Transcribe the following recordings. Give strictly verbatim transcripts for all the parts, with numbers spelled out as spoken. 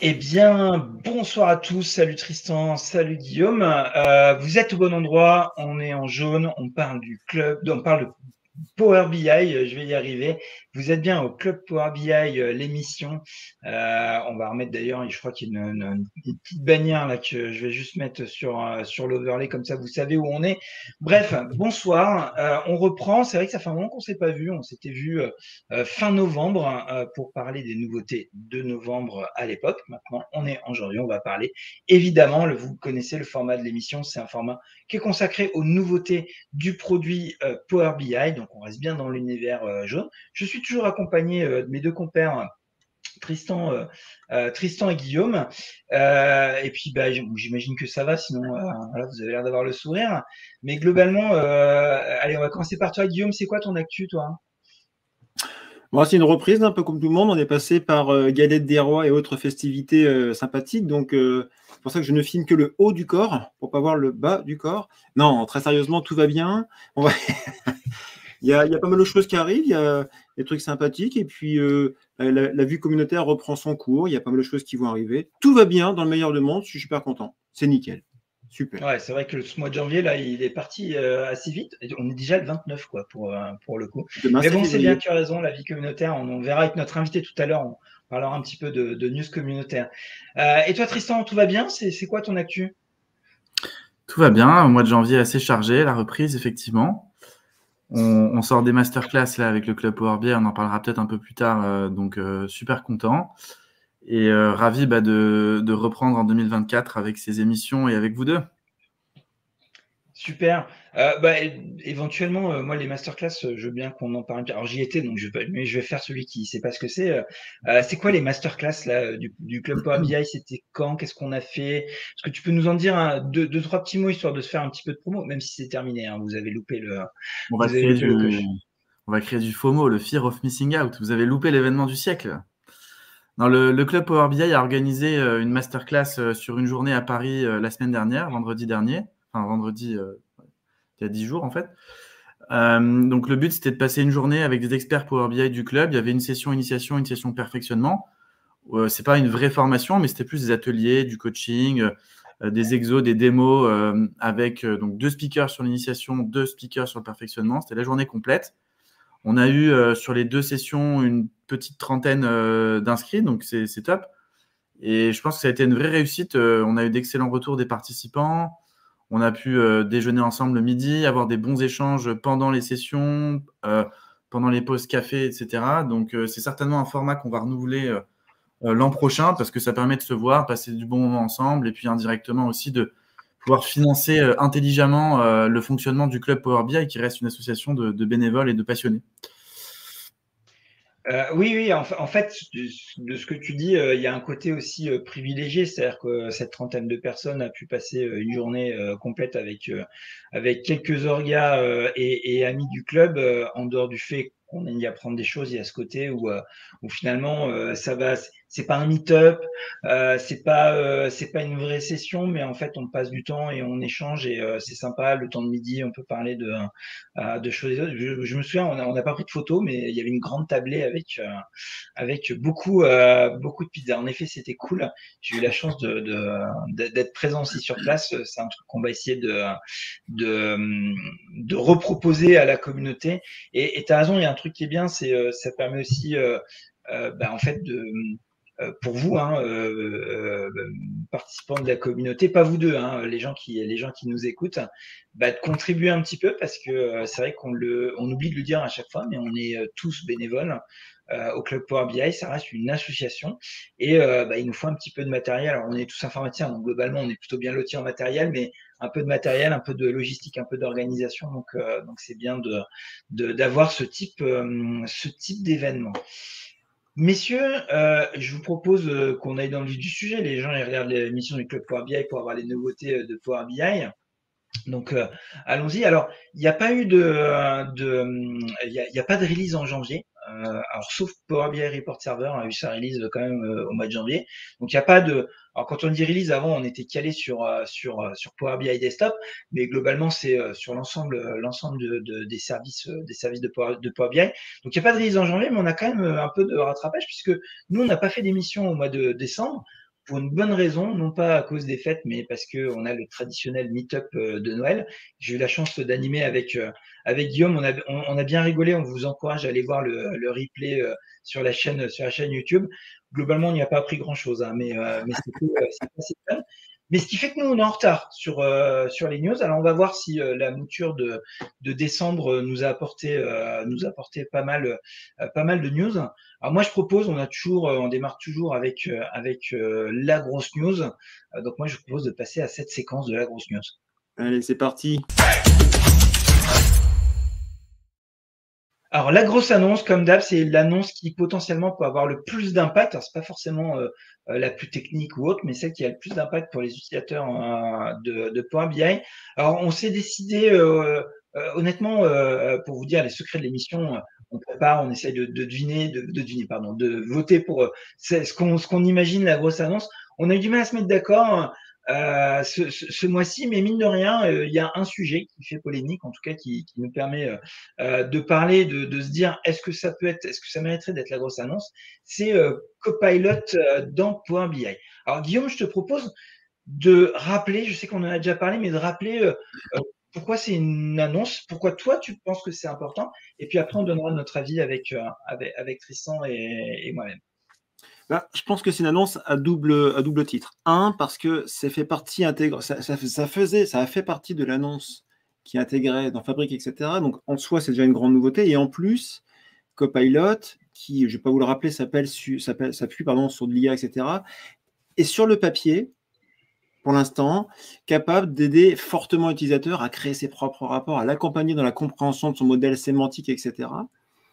Eh bien, bonsoir à tous. Salut Tristan, salut Guillaume. Euh, vous êtes au bon endroit. On est en jaune. On parle du club, on parle de Power B I. Je vais y arriver. Vous êtes bien au club Power B I, euh, l'émission. Euh, on va remettre d'ailleurs, je crois qu'il y a une, une- une petite bannière là que je vais juste mettre sur euh, sur l'overlay, comme ça vous savez où on est. Bref, bonsoir. Euh, on reprend. C'est vrai que ça fait un moment qu'on s'est pas vu. On s'était vu euh, euh, fin novembre euh, pour parler des nouveautés de novembre à l'époque. Maintenant, on est en janvier. On va parler évidemment. Le, vous connaissez le format de l'émission. C'est un format qui est consacré aux nouveautés du produit euh, Power B I. Donc, on reste bien dans l'univers euh, jaune. Je suis toujours accompagné euh, de mes deux compères. Tristan, euh, euh, Tristan et Guillaume. Euh, et puis, bah, j'imagine que ça va, sinon, euh, voilà, vous avez l'air d'avoir le sourire. Mais globalement, euh, allez, on va commencer par toi, Guillaume. C'est quoi ton actu, toi? Bon, c'est une reprise, un peu comme tout le monde. On est passé par euh, Galette des Rois et autres festivités euh, sympathiques. Donc, euh, c'est pour ça que je ne filme que le haut du corps, pour pas voir le bas du corps. Non, très sérieusement, tout va bien. On va... il, y a, il y a pas mal de choses qui arrivent. Il y a des trucs sympathiques. Et puis, euh, la, la vue communautaire reprend son cours. Il y a pas mal de choses qui vont arriver. Tout va bien dans le meilleur du monde. Je suis super content. C'est nickel. Super. Ouais, c'est vrai que ce mois de janvier, là, il est parti euh, assez vite. On est déjà le vingt-neuf, quoi, pour, euh, pour le coup. Demain, Mais c'est bon, c'est bien, février. tu as raison, la vie communautaire, on, on verra avec notre invité tout à l'heure, on parlera un petit peu de, de news communautaire. Euh, et toi, Tristan, tout va bien? C'est c'est quoi ton actu? Tout va bien, au mois de janvier assez chargé, la reprise effectivement. On, on sort des masterclass là avec le club Power B I, on en parlera peut-être un peu plus tard, euh, donc euh, super content. Et euh, ravi bah, de, de reprendre en deux mille vingt-quatre avec ces émissions et avec vous deux. Super. Euh, bah, é- éventuellement, euh, moi, les masterclass, euh, je veux bien qu'on en parle un peu. Alors, j'y étais, donc je vais, mais je vais faire celui qui sait pas ce que c'est. Euh, euh, c'est quoi les masterclass là, euh, du, du club Power B I? C'était quand? Qu'est-ce qu'on a fait? Est-ce que tu peux nous en dire un- deux, deux, trois petits mots histoire de se faire un petit peu de promo, même si c'est terminé, hein, vous avez loupé le, On va vous avez créer loupé du, le coche. on va créer du FOMO, le Fear of Missing Out. Vous avez loupé l'événement du siècle. Non, le, le club Power B I a organisé euh, une masterclass euh, sur une journée à Paris euh, la semaine dernière, vendredi dernier, enfin vendredi, euh, il y a dix jours en fait. Euh, donc le but, c'était de passer une journée avec des experts Power B I du club. Il y avait une session initiation, une session perfectionnement. Euh, c'est pas une vraie formation, mais c'était plus des ateliers, du coaching, euh, des exos, des démos euh, avec euh, donc deux speakers sur l'initiation, deux speakers sur le perfectionnement. C'était la journée complète. On a eu euh, sur les deux sessions une petite trentaine euh, d'inscrits, donc c'est c'est top. Et je pense que ça a été une vraie réussite. Euh, on a eu d'excellents retours des participants. On a pu euh, déjeuner ensemble le midi, avoir des bons échanges pendant les sessions, euh, pendant les pauses café, et cetera. Donc, euh, c'est certainement un format qu'on va renouveler euh, euh, l'an prochain parce que ça permet de se voir, passer du bon moment ensemble et puis indirectement aussi de pouvoir financer euh, intelligemment euh, le fonctionnement du club Power B I qui reste une association de, de bénévoles et de passionnés. Euh, oui, oui, en, fa- en fait, de, de ce que tu dis, euh, il y a un côté aussi euh, privilégié, c'est-à-dire que euh, cette trentaine de personnes a pu passer euh, une journée euh, complète avec, euh, avec quelques orgas euh, et, et amis du club, euh, en dehors du fait qu'on aime y apprendre des choses, il y a ce côté où, euh, où finalement, euh, ça va, c'est pas un meet-up, euh, c'est pas, euh, c'est pas une vraie session, mais en fait, on passe du temps et on échange et euh, c'est sympa. Le temps de midi, on peut parler de, euh, de choses. Je, je me souviens, on n'a on a pas pris de photos, mais il y avait une grande tablée avec, euh, avec beaucoup, euh, beaucoup de pizzas. En effet, c'était cool. J'ai eu la chance de, de, d'être présent aussi sur place. C'est un truc qu'on va essayer de, de, de reproposer à la communauté. Et tu as raison, il y a un truc qui est bien, c'est euh, ça permet aussi, euh, euh, bah, en fait, de euh, pour vous, hein, euh, euh, participants de la communauté, pas vous deux, hein, les gens qui, les gens qui nous écoutent, bah, de contribuer un petit peu parce que euh, c'est vrai qu'on le, on oublie de le dire à chaque fois, mais on est euh, tous bénévoles euh, au Club Power B I. Ça reste une association et euh, bah, il nous faut un petit peu de matériel. Alors, on est tous informaticiens, donc globalement, on est plutôt bien lotis en matériel, mais un peu de matériel, un peu de logistique, un peu d'organisation. Donc, euh, donc c'est bien de, de, d'avoir ce type, euh, ce type d'événement. Messieurs, euh, je vous propose euh, qu'on aille dans le vif du sujet. Les gens ils regardent l'émission du Club Power B I pour avoir les nouveautés euh, de Power B I. Donc, euh, allons-y. Alors, il n'y a pas eu de, de il y a, il y a pas de release en janvier. Euh, alors, sauf Power B I Report Server a eu sa release quand même euh, au mois de janvier. Donc, il n'y a pas de. Alors, quand on dit release, avant, on était calé sur euh, sur euh, sur Power B I Desktop, mais globalement, c'est euh, sur l'ensemble euh, l'ensemble de, de- des services euh, des services de Power, de Power B I. Donc, il n'y a pas de release en janvier, mais on a quand même euh, un peu de rattrapage puisque nous, on n'a pas fait d'émission au mois de décembre. pour une bonne raison, non pas à cause des fêtes, mais parce qu'on a le traditionnel meet-up de Noël. J'ai eu la chance d'animer avec, avec Guillaume. On a, on, on a bien rigolé. On vous encourage à aller voir le, le replay sur la chaîne, sur la chaîne YouTube. Globalement, on n'y a pas appris grand-chose, hein, mais, euh, mais c'était assez fun. Mais ce qui fait que nous, on est en retard sur, euh, sur les news. Alors, on va voir si euh, la mouture de, de décembre nous a apporté, euh, nous a apporté pas mal, euh, pas mal de news. Alors, moi, je propose, on a toujours, euh, on démarre toujours avec, euh, avec euh, la grosse news. Euh, donc, moi, je propose de passer à cette séquence de la grosse news. Allez, c'est parti. Alors, la grosse annonce, comme d'hab, c'est l'annonce qui potentiellement peut avoir le plus d'impact. Alors, c'est pas forcément euh, la plus technique ou autre, mais celle qui a le plus d'impact pour les utilisateurs euh, de, de Power B I. Alors, on s'est décidé, euh, euh, honnêtement, euh, pour vous dire les secrets de l'émission, on prépare, on essaye de, de deviner, de, de deviner, pardon, de voter pour euh, ce qu'on ce qu'on imagine la grosse annonce. On a eu du mal à se mettre d'accord. Euh, ce, ce, ce mois-ci, mais mine de rien, il euh, y a un sujet qui fait polémique, en tout cas qui, qui nous permet euh, de parler, de, de se dire est-ce que ça peut être, est-ce que ça mériterait d'être la grosse annonce, c'est euh, Copilot euh, dans Power B I. Alors Guillaume, je te propose de rappeler, je sais qu'on en a déjà parlé, mais de rappeler euh, euh, pourquoi c'est une annonce, pourquoi toi tu penses que c'est important, et puis après on donnera notre avis avec, euh, avec, avec Tristan et, et moi-même. Là, je pense que c'est une annonce à double, à double titre. Un, parce que ça fait partie intègre, ça, ça, ça, faisait, ça a fait partie de l'annonce qui intégrait dans Fabric, et cetera. Donc, en soi, c'est déjà une grande nouveauté. Et en plus, Copilot, qui, je ne vais pas vous le rappeler, s'appelle, s'appuie pardon, sur de l'I A, et cetera, est sur le papier, pour l'instant, capable d'aider fortement l'utilisateur à créer ses propres rapports, à l'accompagner dans la compréhension de son modèle sémantique, et cetera.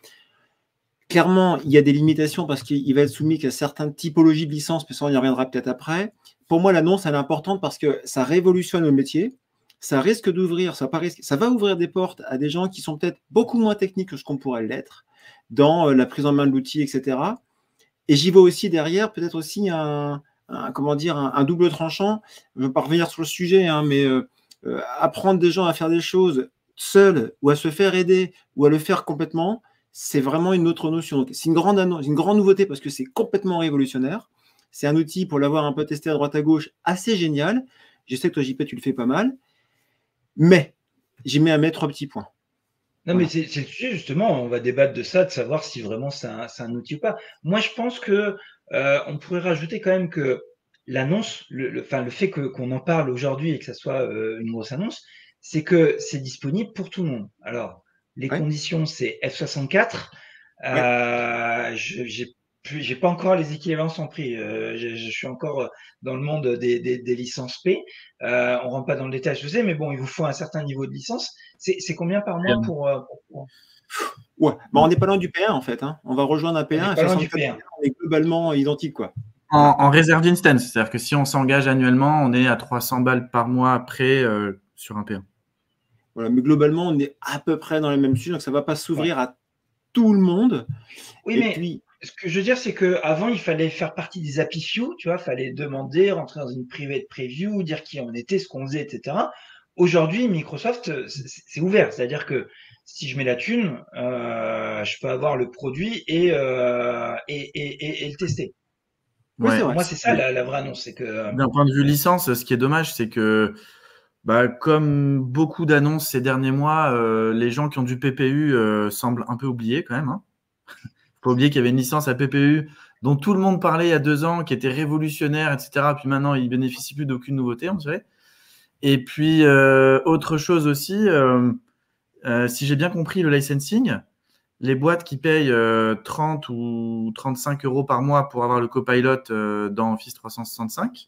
Clairement, il y a des limitations parce qu'il va être soumis qu'à certaines typologies de licences, mais ça, on y reviendra peut-être après. Pour moi, l'annonce, elle est importante parce que ça révolutionne le métier. Ça risque d'ouvrir, ça, ça va ouvrir des portes à des gens qui sont peut-être beaucoup moins techniques que ce qu'on pourrait l'être dans la prise en main de l'outil, et cetera. Et j'y vois aussi derrière peut-être aussi un, un, comment dire, un, un double tranchant. Je ne vais pas revenir sur le sujet, hein, mais euh, euh, apprendre des gens à faire des choses seuls ou à se faire aider ou à le faire complètement, c'est vraiment une autre notion. C'est une grande, une grande nouveauté parce que c'est complètement révolutionnaire. C'est un outil, pour l'avoir un peu testé à droite à gauche, assez génial. Je sais que toi, J P, tu le fais pas mal. Mais j'y mets à mettre trois petits points. Non, voilà. Mais c'est le sujet, justement, on va débattre de ça, de savoir si vraiment c'est un, un outil ou pas. Moi, je pense que euh, on pourrait rajouter quand même que l'annonce, le, le, enfin, le fait que qu'on en parle aujourd'hui et que ça soit euh, une grosse annonce, c'est que c'est disponible pour tout le monde. Alors, les ouais. conditions, c'est F soixante-quatre. Euh, ouais. J'ai j'ai pas encore les équivalences en prix. Euh, je, je suis encore dans le monde des, des, des licences P. Euh, on rentre pas dans le détail, je sais, mais bon, il vous faut un certain niveau de licence. C'est combien par mois pour, pour, pour... Ouais, bon, on n'est pas loin du P un en fait. Hein. On va rejoindre un P un. On est pas loin du P un. On est globalement identique, quoi. En, en reserved instance, c'est-à-dire que si on s'engage annuellement, on est à trois cents balles par mois après euh, sur un P un. Voilà, mais globalement, on est à peu près dans les mêmes sujets, donc ça ne va pas s'ouvrir ouais. à tout le monde. Oui, Et mais puis, ce que je veux dire, c'est qu'avant, il fallait faire partie des A P I Few, tu vois, il fallait demander, rentrer dans une private preview, dire qui on était, ce qu'on faisait, et cetera. Aujourd'hui, Microsoft, c'est ouvert. C'est-à-dire que si je mets la thune, euh, je peux avoir le produit et, euh, et, et, et, et le tester. Ouais, Pour moi, c'est ça la, la vraie annonce. Que... D'un point de vue licence, ce qui est dommage, c'est que bah, comme beaucoup d'annonces ces derniers mois, euh, les gens qui ont du P P U euh, semblent un peu oubliés quand même. Hein. Faut pas oublier qu'il y avait une licence à P P U dont tout le monde parlait il y a deux ans, qui était révolutionnaire, et cetera. Puis maintenant, ils bénéficient plus d'aucune nouveauté, on dirait. Et puis, euh, autre chose aussi, euh, euh, si j'ai bien compris le licensing, les boîtes qui payent euh, trente ou trente-cinq euros par mois pour avoir le Copilot euh, dans Office trois cent soixante-cinq,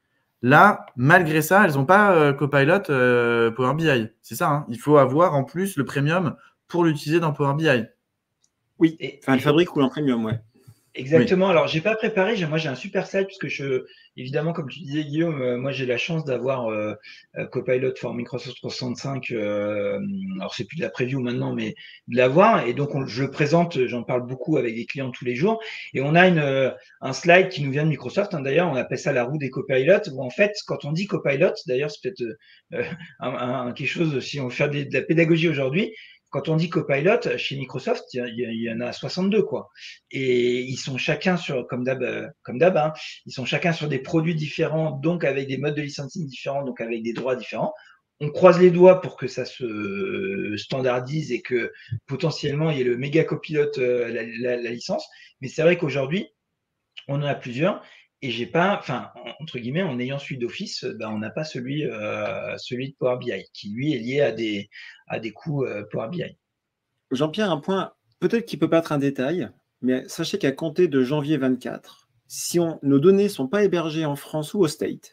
là, malgré ça, elles n'ont pas euh, Copilot euh, Power B I. C'est ça, hein. Il faut avoir en plus le premium pour l'utiliser dans Power B I. Oui, et, enfin, le fabrique ou un premium, ouais. Exactement. Oui. Alors, j'ai pas préparé. Moi, j'ai un super site puisque je, évidemment, comme tu disais, Guillaume, euh, moi, j'ai la chance d'avoir euh, Copilot for Microsoft trois cent soixante-cinq. Euh, alors, c'est plus de la preview maintenant, mais de l'avoir. Et donc, on, je le présente. J'en parle beaucoup avec des clients tous les jours. Et on a une, euh, un slide qui nous vient de Microsoft. Hein, d'ailleurs, on appelle ça la roue des copilotes. Où en fait, quand on dit copilot, d'ailleurs, c'est peut-être euh, un, un, quelque chose. Si on veut faire des, de la pédagogie aujourd'hui. quand on dit Copilot, chez Microsoft, il y, il y en a soixante-deux, quoi. Et ils sont chacun sur, comme d'hab, comme d'hab, hein, ils sont chacun sur des produits différents, donc avec des modes de licensing différents, donc avec des droits différents. On croise les doigts pour que ça se standardise et que potentiellement il y ait le méga copilote, euh, la, la, la licence. Mais c'est vrai qu'aujourd'hui, on en a plusieurs et j'ai pas, enfin, entre guillemets, en ayant celui d'Office, ben, on n'a pas celui, euh, celui de Power B I qui lui est lié à des, à des coûts euh, Power B I. Jean-Pierre, un point, peut-être qu'il peut pas être un détail, mais sachez qu'à compter de janvier vingt-quatre, si on, nos données ne sont pas hébergées en France ou au State,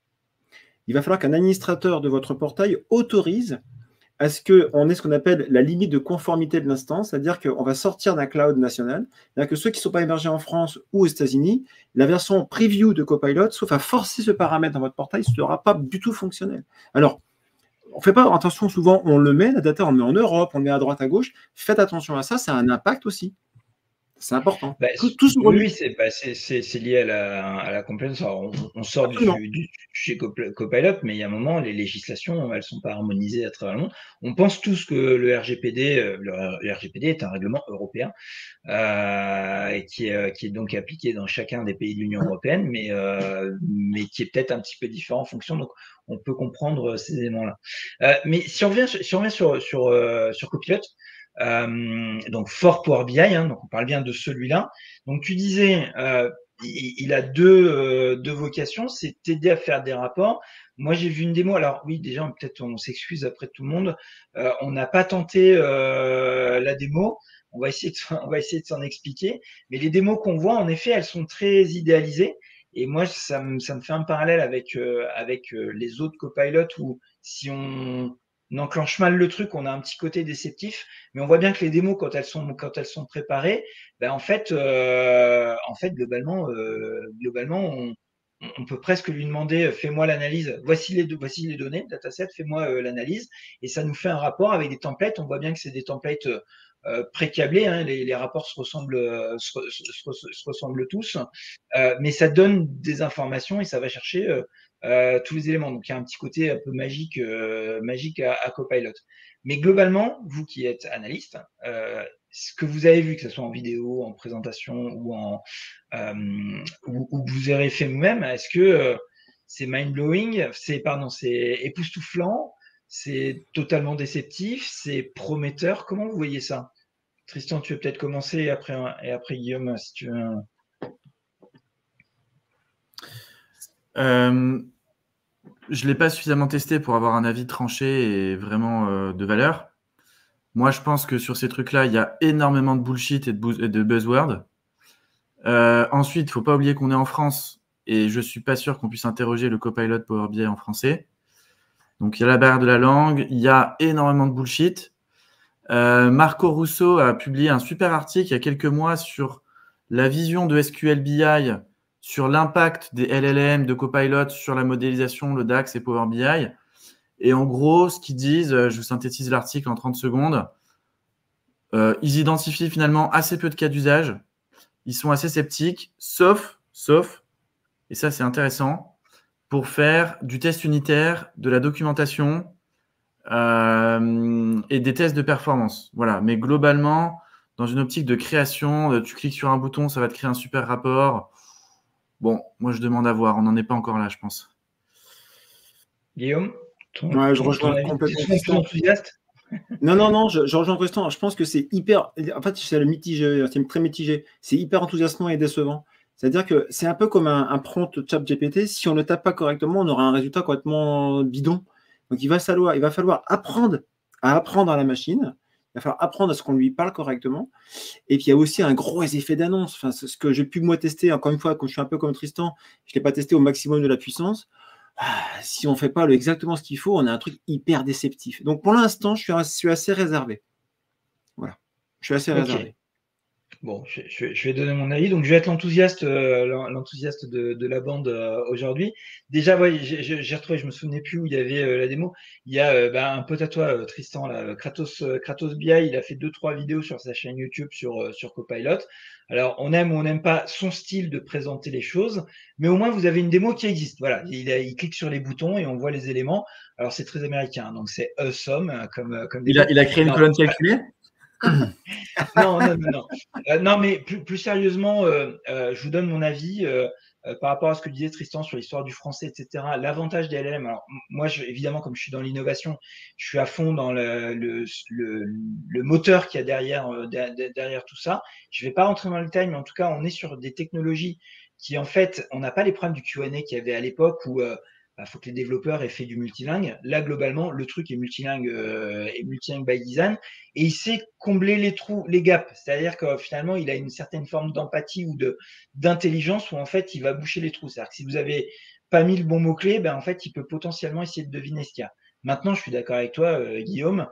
il va falloir qu'un administrateur de votre portail autorise à ce qu'on ait ce qu'on appelle la limite de conformité de l'instance, c'est-à-dire qu'on va sortir d'un cloud national, c'est-à-dire que ceux qui ne sont pas hébergés en France ou aux États-Unis, la version preview de Copilot, sauf à forcer ce paramètre dans votre portail, ne sera pas du tout fonctionnel. Alors, on ne fait pas attention, souvent on le met, la data on le met en Europe, on le met à droite, à gauche, faites attention à ça, ça a un impact aussi. C'est important. Bah, tout, tout oui, c'est bah, lié à la, à la compliance. On, on sort du, du chez Copilot, mais il y a un moment, les législations, elles ne sont pas harmonisées à travers le monde. On pense tous que le R G P D, le, le R G P D est un règlement européen euh, et qui est, qui est donc appliqué dans chacun des pays de l'Union européenne, mais, euh, mais qui est peut-être un petit peu différent en fonction. Donc, on peut comprendre ces éléments-là. Euh, mais si on revient, si on revient sur, sur, euh, sur Copilot, Euh, donc fort Power B I, hein, donc on parle bien de celui-là. Donc tu disais, euh, il, il a deux, euh, deux vocations, c'est t'aider à faire des rapports. Moi j'ai vu une démo, alors oui déjà peut-être on s'excuse après tout le monde, euh, on n'a pas tenté euh, la démo, on va essayer de, on va essayer de s'en expliquer, mais les démos qu'on voit en effet elles sont très idéalisées. Et moi, ça me, ça me fait un parallèle avec, euh, avec euh, les autres copilotes où si on, on enclenche mal le truc, on a un petit côté déceptif, mais on voit bien que les démos, quand elles sont, quand elles sont préparées, ben en fait, euh, en fait, globalement, euh, globalement, on, on peut presque lui demander, fais-moi l'analyse, voici les, voici les données, dataset, fais-moi euh, l'analyse, et ça nous fait un rapport avec des templates. On voit bien que c'est des templates euh, pré-câblés, hein, les, les rapports se ressemblent, se, se, se, se ressemblent tous, euh, mais ça donne des informations et ça va chercher euh, euh, tous les éléments. Donc il y a un petit côté un peu magique, euh, magique à, à Copilot. Mais globalement, vous qui êtes analyste, euh, ce que vous avez vu, que ce soit en vidéo, en présentation ou en euh, ou, ou vous aurez fait vous-même, est-ce que euh, c'est mind-blowing, c'est pardon, c'est époustouflant, c'est totalement déceptif, c'est prometteur? Comment vous voyez ça? Tristan, tu veux peut-être commencer et après, et après Guillaume, si tu veux. Euh, je ne l'ai pas suffisamment testé pour avoir un avis tranché et vraiment euh, de valeur. Moi, je pense que sur ces trucs-là, il y a énormément de bullshit et de, buzz- et de buzzwords. Euh, ensuite, il ne faut pas oublier qu'on est en France et je ne suis pas sûr qu'on puisse interroger le Copilot Power B I en français. Donc, il y a la barrière de la langue, il y a énormément de bullshit. Euh, Marco Russo a publié un super article il y a quelques mois sur la vision de S Q L B I, sur l'impact des L L M de Copilot sur la modélisation, le DAX et Power B I. Et en gros, ce qu'ils disent, je vous synthétise l'article en trente secondes, euh, ils identifient finalement assez peu de cas d'usage. Ils sont assez sceptiques, sauf, sauf, et ça c'est intéressant, pour faire du test unitaire, de la documentation euh, et des tests de performance. Voilà. Mais globalement, dans une optique de création, tu cliques sur un bouton, ça va te créer un super rapport. Bon, moi je demande à voir, on n'en est pas encore là, je pense. Guillaume, ton, ouais, je ton, rejoins ton avis, complètement. tu es enthousiaste? Non, non, non, je, je rejoins Tristan. Je pense que c'est hyper. En fait, c'est le mitigé, c'est très mitigé. C'est hyper enthousiasmant et décevant. C'est-à-dire que c'est un peu comme un, un prompt chat G P T. Si on ne le tape pas correctement, on aura un résultat complètement bidon. Donc, il va falloir, il va falloir apprendre à apprendre à la machine. Il va falloir apprendre à ce qu'on lui parle correctement. Et puis, il y a aussi un gros effet d'annonce. Enfin, ce que j'ai pu, moi, tester, encore une fois, quand je suis un peu comme Tristan, je ne l'ai pas testé au maximum de la puissance. Ah, si on ne fait pas le, exactement ce qu'il faut, on a un truc hyper déceptif. Donc, pour l'instant, je suis, je suis assez réservé. Voilà. Je suis assez okay. réservé. Bon, je, je, je vais donner mon avis. Donc, je vais être l'enthousiaste, euh, l'enthousiaste de, de la bande euh, aujourd'hui. Déjà, ouais, j'ai retrouvé, je me souvenais plus où il y avait euh, la démo. Il y a euh, bah, un pote à toi, euh, Tristan, là, Kratos, euh, Kratos B I. Il a fait deux trois vidéos sur sa chaîne YouTube sur euh, sur Copilot. Alors, on aime ou on n'aime pas son style de présenter les choses, mais au moins vous avez une démo qui existe. Voilà, il, a, il clique sur les boutons et on voit les éléments. Alors, c'est très américain, donc c'est awesome comme comme. Il a, il a créé une non, colonne calculée. non, non, non, non. Euh, non, mais plus, plus sérieusement, euh, euh, je vous donne mon avis euh, euh, par rapport à ce que disait Tristan sur l'histoire du français, et cetera. L'avantage des L L M, alors moi, je, évidemment, comme je suis dans l'innovation, je suis à fond dans le, le, le, le moteur qu'il y a derrière, euh, derrière tout ça. Je ne vais pas rentrer dans le détail, mais en tout cas, on est sur des technologies qui, en fait, on n'a pas les problèmes du Q and A qu'il y avait à l'époque où euh, bah, faut que les développeurs aient fait du multilingue. Là, globalement, le truc est multilingue euh, et multilingue by design, et il sait combler les trous, les gaps. C'est-à-dire que finalement, il a une certaine forme d'empathie ou de d'intelligence où en fait, il va boucher les trous. C'est-à-dire que si vous avez pas mis le bon mot clé, ben en fait, il peut potentiellement essayer de deviner ce qu'il y a. Maintenant, je suis d'accord avec toi, euh, Guillaume,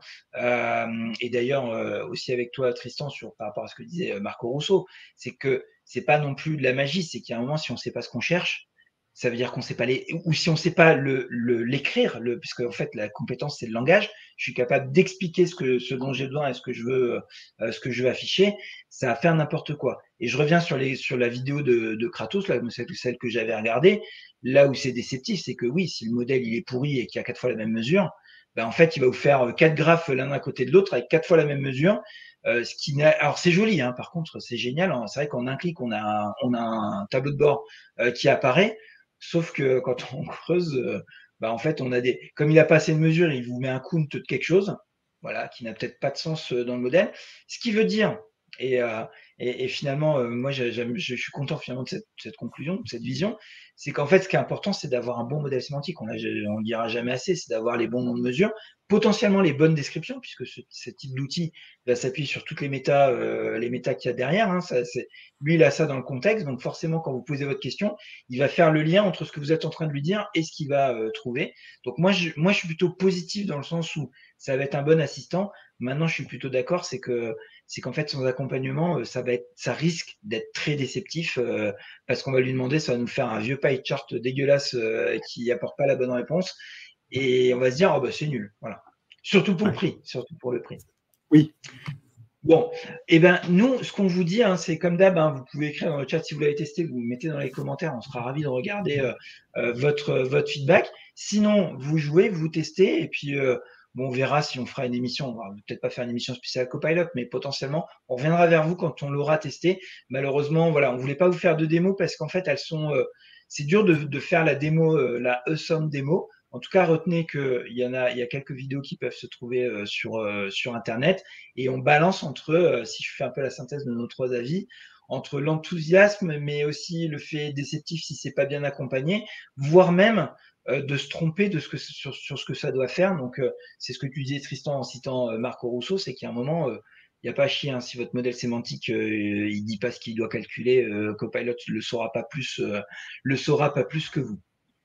euh, et d'ailleurs euh, aussi avec toi, Tristan, sur par rapport à ce que disait Marco Russo, c'est que c'est pas non plus de la magie, c'est qu'il y a un moment, si on sait pas ce qu'on cherche, ça veut dire qu'on sait pas les, ou si on sait pas le, le, l'écrire, le, puisque en fait la compétence c'est le langage, je suis capable d'expliquer ce que, ce dont j'ai besoin et ce que je veux, euh, ce que je veux afficher, ça va faire n'importe quoi. Et je reviens sur les, sur la vidéo de, de Kratos, là, celle que j'avais regardée, là où c'est déceptif, c'est que oui, si le modèle il est pourri et qu'il y a quatre fois la même mesure, ben en fait il va vous faire quatre graphes l'un à côté de l'autre avec quatre fois la même mesure. Euh, ce qui n'a... Alors c'est joli, hein, par contre c'est génial. Hein, c'est vrai qu'en un clic on a, un, on a un tableau de bord euh, qui apparaît. Sauf que quand on creuse, euh, bah en fait, on a des. Comme il a pas assez de mesures, il vous met un count de quelque chose, voilà, qui n'a peut-être pas de sens dans le modèle. Ce qui veut dire, et, euh, et, et finalement, euh, moi, je, je suis content finalement de cette, cette conclusion, de cette vision, c'est qu'en fait, ce qui est important, c'est d'avoir un bon modèle sémantique. On ne le dira jamais assez, c'est d'avoir les bons noms de mesure, potentiellement les bonnes descriptions, puisque ce, ce type d'outil va s'appuyer sur toutes les méta, euh, les méta qu'il y a derrière. Hein, ça, lui, il a ça dans le contexte, donc forcément, quand vous posez votre question, il va faire le lien entre ce que vous êtes en train de lui dire et ce qu'il va euh, trouver. Donc moi je, moi, je suis plutôt positif dans le sens où ça va être un bon assistant. Maintenant, je suis plutôt d'accord, c'est que c'est qu'en fait, sans accompagnement, ça va être, ça risque d'être très déceptif euh, parce qu'on va lui demander, ça va nous faire un vieux pie chart dégueulasse euh, qui apporte pas la bonne réponse et on va se dire, oh bah c'est nul, voilà. Surtout pour le prix, surtout pour le prix. Oui. Bon, et eh ben nous, ce qu'on vous dit, hein, c'est comme d'hab, hein, vous pouvez écrire dans le chat si vous l'avez testé, vous mettez dans les commentaires, on sera ravis de regarder euh, euh, votre euh, votre feedback. Sinon, vous jouez, vous testez, et puis euh, bon, on verra si on fera une émission. On va peut-être pas faire une émission spéciale Copilot, mais potentiellement, on reviendra vers vous quand on l'aura testé. Malheureusement, voilà, on voulait pas vous faire de démo parce qu'en fait, elles sont, euh, c'est dur de, de faire la démo, euh, la awesome démo. En tout cas, retenez qu'il y en a, il y a quelques vidéos qui peuvent se trouver euh, sur, euh, sur Internet et on balance entre, euh, si je fais un peu la synthèse de nos trois avis, entre l'enthousiasme, mais aussi le fait déceptif si c'est pas bien accompagné, voire même euh, de se tromper de ce que, sur, sur ce que ça doit faire. Donc, euh, c'est ce que tu disais, Tristan, en citant euh, Marco Russo, c'est qu'il y a un moment, il euh, n'y a pas à chier. Hein, si votre modèle sémantique, euh, il dit pas ce qu'il doit calculer, euh, Copilot le saura pas plus, euh, le saura pas plus que vous.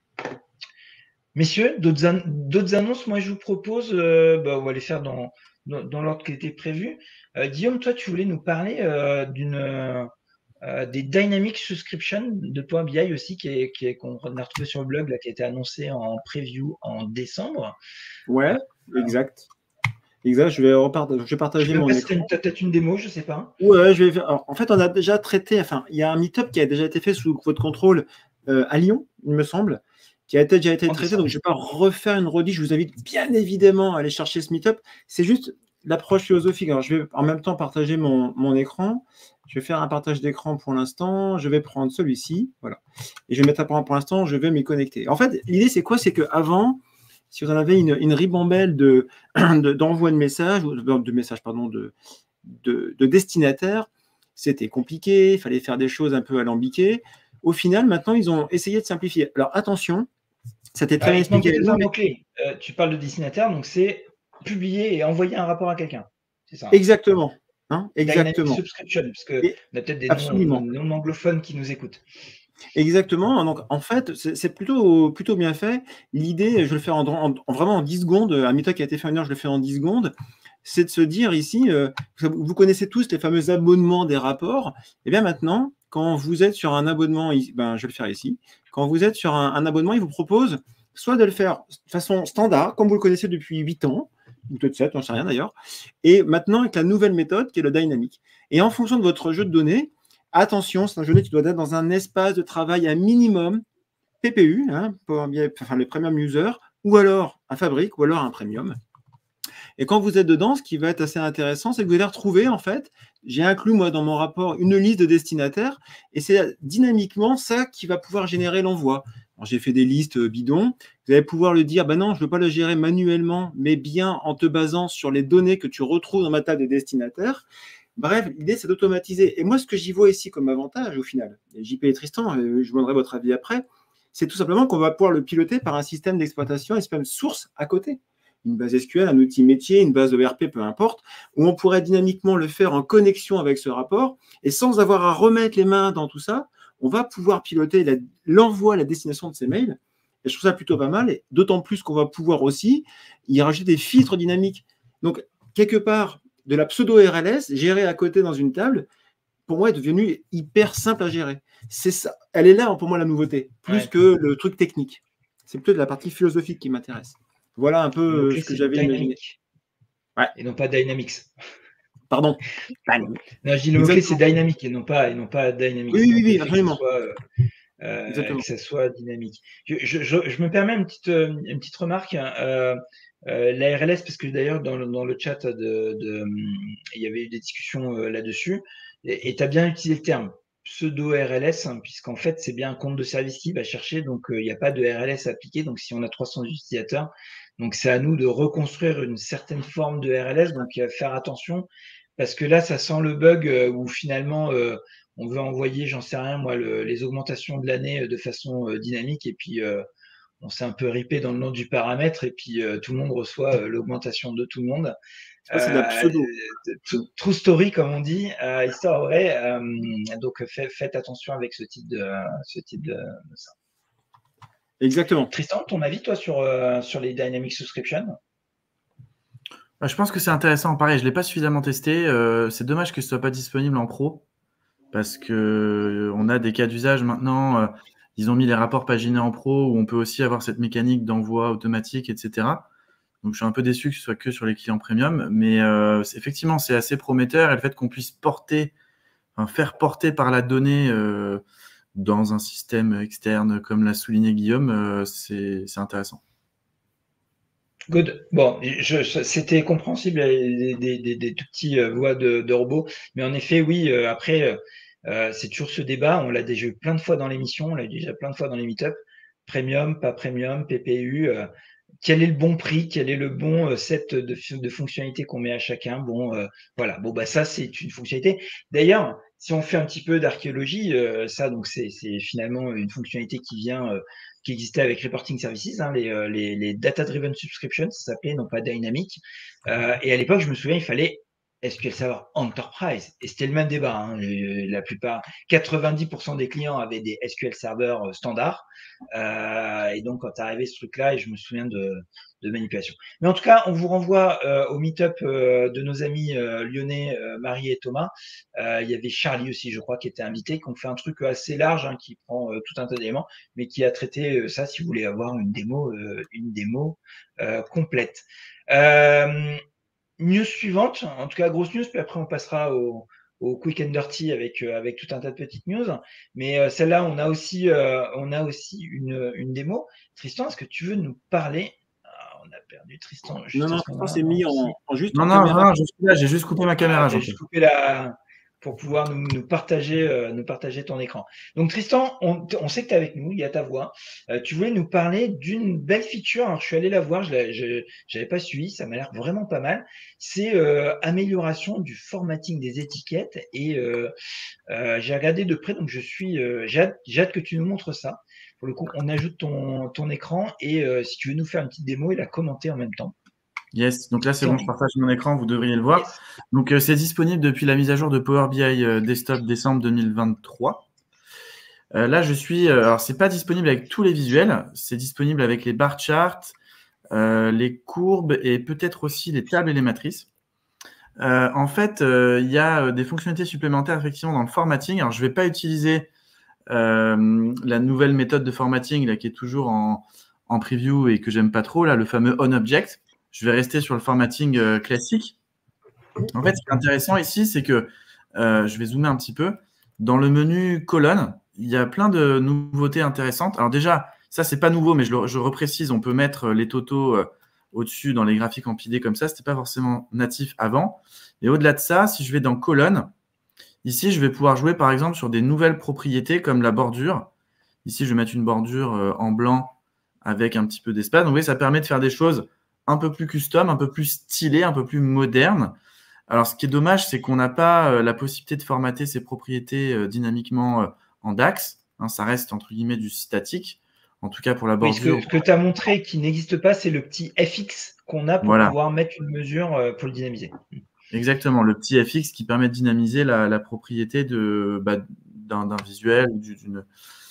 Messieurs, d'autres an annonces, moi je vous propose, euh, bah, on va les faire dans, dans, dans l'ordre qui était prévu. Euh, Guillaume, toi tu voulais nous parler euh, d'une euh, des Dynamic Subscription de Power B I aussi, qui est, qui est, qu'on a retrouvé sur le blog, là, qui a été annoncé en preview en décembre. Ouais, euh, exact. Exact, je vais, repartager, je vais partager je mon écran. Peut-être une démo, je sais pas. Ouais, je vais faire. Alors, en fait, on a déjà traité, enfin, il y a un meet-up qui a déjà été fait sous votre contrôle euh, à Lyon, il me semble, qui a été, déjà été traité, donc je ne vais pas refaire une redit. Je vous invite bien évidemment à aller chercher ce meet-up. C'est juste l'approche philosophique. Alors, je vais en même temps partager mon, mon écran. Je vais faire un partage d'écran pour l'instant. Je vais prendre celui-ci, voilà. Et je vais mettre à pour l'instant, je vais m'y connecter. En fait, l'idée, c'est quoi? C'est qu'avant, si vous en avez une, une ribambelle de, d'envoi de, de messages, ou de, de messages, pardon, de, de, de destinataires, c'était compliqué, il fallait faire des choses un peu alambiquées. Au final, maintenant, ils ont essayé de simplifier. Alors, attention, c'était très bien expliqué. Mais... Euh, tu parles de destinataire, donc c'est publier et envoyer un rapport à quelqu'un. C'est ça. Exactement. Hein, exactement. Subscription, parce qu'on a peut-être des non, non anglophones qui nous écoutent. Exactement. Donc, en fait, c'est plutôt, plutôt bien fait. L'idée, je le fais en, en, en vraiment en dix secondes. Un meet-up qui a été fait en une heure, je le fais en dix secondes. c'est de se dire ici, euh, vous connaissez tous les fameux abonnements des rapports. Et bien maintenant, quand vous êtes sur un abonnement, ben, je vais le faire ici, quand vous êtes sur un, un abonnement, il vous propose soit de le faire de façon standard, comme vous le connaissez depuis huit ans, ou peut-être sept, on ne sait rien d'ailleurs, et maintenant avec la nouvelle méthode qui est le dynamique. Et en fonction de votre jeu de données, attention, c'est un jeu de données qui doit être dans un espace de travail à minimum P P U, hein, Power B I, enfin le premium user, ou alors un fabrique, ou alors un premium. Et quand vous êtes dedans, ce qui va être assez intéressant, c'est que vous allez retrouver, en fait, j'ai inclus, moi, dans mon rapport, une liste de destinataires, et c'est dynamiquement ça qui va pouvoir générer l'envoi. J'ai fait des listes bidons. Vous allez pouvoir le dire, ben non, je ne veux pas le gérer manuellement, mais bien en te basant sur les données que tu retrouves dans ma table des destinataires. Bref, l'idée, c'est d'automatiser. Et moi, ce que j'y vois ici comme avantage, au final, et J P et Tristan, je vous donnerai votre avis après, c'est tout simplement qu'on va pouvoir le piloter par un système d'exploitation, un système source à côté. Une base S Q L, un outil métier, une base E R P, peu importe, où on pourrait dynamiquement le faire en connexion avec ce rapport, et sans avoir à remettre les mains dans tout ça, on va pouvoir piloter l'envoi, la, la destination de ces mails. Et je trouve ça plutôt pas mal, et d'autant plus qu'on va pouvoir aussi y rajouter des filtres dynamiques. Donc, quelque part, de la pseudo-R L S gérée à côté dans une table, pour moi, est devenue hyper simple à gérer. C'est ça. Elle est là, pour moi, la nouveauté, plus ouais. que le truc technique. C'est plutôt de la partie philosophique qui m'intéresse. Voilà un peu ce que j'avais imaginé. Ouais. Et non pas Dynamics. Pardon. Non, je dis le mot-clé, c'est Dynamic et non pas, et non pas Dynamics. Oui, oui, oui, absolument. Que, soit, euh, que ça soit dynamique. Je, je, je, je me permets une petite, une petite remarque. Euh, euh, la R L S, parce que d'ailleurs, dans le, dans le chat, de, de, il y avait eu des discussions euh, là-dessus, et tu as bien utilisé le terme pseudo-R L S, hein, puisqu'en fait, c'est bien un compte de service qui va chercher, donc il euh, n'y a pas de R L S appliqué. Donc, si on a trois cents utilisateurs, donc c'est à nous de reconstruire une certaine forme de R L S, donc euh, faire attention, parce que là, ça sent le bug euh, où finalement, euh, on veut envoyer, j'en sais rien, moi, le, les augmentations de l'année de façon euh, dynamique, et puis euh, on s'est un peu ripé dans le nom du paramètre, et puis euh, tout le monde reçoit euh, l'augmentation de tout le monde. Ça, c'est de la pseudo. Euh, true story, comme on dit, euh, histoire vraie. Euh, donc, fait, faites attention avec ce type de, ce type de, de ça. Exactement. Tristan, ton avis, toi, sur, euh, sur les Dynamic Subscription? Je pense que c'est intéressant. Pareil, je ne l'ai pas suffisamment testé. Euh, c'est dommage que ce ne soit pas disponible en pro, parce qu'on euh, a des cas d'usage maintenant. Euh, ils ont mis les rapports paginés en pro, où on peut aussi avoir cette mécanique d'envoi automatique, et cetera. Donc, je suis un peu déçu que ce soit que sur les clients premium. Mais euh, effectivement, c'est assez prometteur. Et le fait qu'on puisse porter, enfin, faire porter par la donnée euh, dans un système externe, comme l'a souligné Guillaume, euh, c'est intéressant. Good. Bon, je, je, c'était compréhensible, des, des, des, des tout petits euh, voix de, de robots. Mais en effet, oui, euh, après, euh, c'est toujours ce débat. On l'a déjà eu plein de fois dans l'émission, on l'a eu déjà plein de fois dans les meet-up. Premium, pas premium, P P U. Euh, quel est le bon prix? Quel est le bon euh, set de, de fonctionnalités qu'on met à chacun? Bon, euh, voilà. Bon, bah, ça, c'est une fonctionnalité. D'ailleurs, si on fait un petit peu d'archéologie, euh, ça, donc, c'est finalement une fonctionnalité qui vient. Euh, qui existait avec Reporting Services, hein, les, les, les Data-Driven Subscriptions, ça s'appelait, non pas Dynamic. Euh, et à l'époque, je me souviens, il fallait S Q L Server Enterprise. Et c'était le même débat. Hein. La plupart, quatre-vingt-dix pour cent des clients avaient des S Q L Server standards. Euh, et donc, quand tu arrivé ce truc-là, et je me souviens de, de manipulation. Mais en tout cas, on vous renvoie euh, au meet-up euh, de nos amis euh, lyonnais, euh, Marie et Thomas. Euh, il y avait Charlie aussi, je crois, qui était invité, qui ont fait un truc assez large, hein, qui prend euh, tout un tas d'éléments, mais qui a traité euh, ça si vous voulez avoir une démo, euh, une démo euh, complète. Euh, news suivante, en tout cas grosse news, puis après on passera au, au quick and dirty avec euh, avec tout un tas de petites news. Mais euh, celle-là, on a aussi euh, on a aussi une, une démo. Tristan, est-ce que tu veux nous parler? Ah, on a perdu Tristan. Juste non, non, Tristan s'est mis en, en juste. Non, en non, non, je suis là, j'ai juste coupé ma caméra. Ah, j'ai juste coupé la pour pouvoir nous, nous partager euh, nous partager ton écran. Donc Tristan, on, on sait que tu es avec nous, il y a ta voix. Euh, tu voulais nous parler d'une belle feature. Alors je suis allé la voir, je n'avais pas suivi, ça m'a l'air vraiment pas mal. C'est euh, amélioration du formatting des étiquettes et euh, euh, j'ai regardé de près, donc je suis euh, j'ai hâte, j'ai hâte que tu nous montres ça. Pour le coup, on ajoute ton, ton écran et euh, si tu veux nous faire une petite démo et la commenter en même temps. Yes, donc là c'est bon, je partage mon écran, vous devriez le voir. Yes. Donc euh, c'est disponible depuis la mise à jour de Power B I euh, Desktop décembre deux mille vingt-trois. Euh, là je suis, euh, alors c'est pas disponible avec tous les visuels, c'est disponible avec les bar charts, euh, les courbes et peut-être aussi les tables et les matrices. Euh, en fait, euh, il y a des fonctionnalités supplémentaires effectivement dans le formatting. Alors, je ne vais pas utiliser euh, la nouvelle méthode de formatting là, qui est toujours en, en preview et que j'aime pas trop, là, le fameux onObject. Je vais rester sur le formatting euh, classique. En fait, ce qui est intéressant ici, c'est que euh, je vais zoomer un petit peu. Dans le menu colonne, il y a plein de nouveautés intéressantes. Alors déjà, ça, c'est pas nouveau, mais je le je reprécise, on peut mettre les totaux euh, au-dessus dans les graphiques empilés comme ça. Ce n'était pas forcément natif avant. Et au-delà de ça, si je vais dans colonne, ici, je vais pouvoir jouer par exemple sur des nouvelles propriétés comme la bordure. Ici, je vais mettre une bordure euh, en blanc avec un petit peu d'espace. Donc, vous voyez, ça permet de faire des choses un peu plus custom, un peu plus stylées, un peu plus modernes. Alors, ce qui est dommage, c'est qu'on n'a pas euh, la possibilité de formater ces propriétés euh, dynamiquement euh, en DAX. Hein, ça reste, entre guillemets, du statique, en tout cas pour la bordure. Oui, ce que, que tu as montré qui n'existe pas, c'est le petit F X qu'on a pour voilà. pouvoir mettre une mesure euh, pour le dynamiser. Exactement, le petit F X qui permet de dynamiser la, la propriété de, bah, d'un, d'un visuel ou d'une,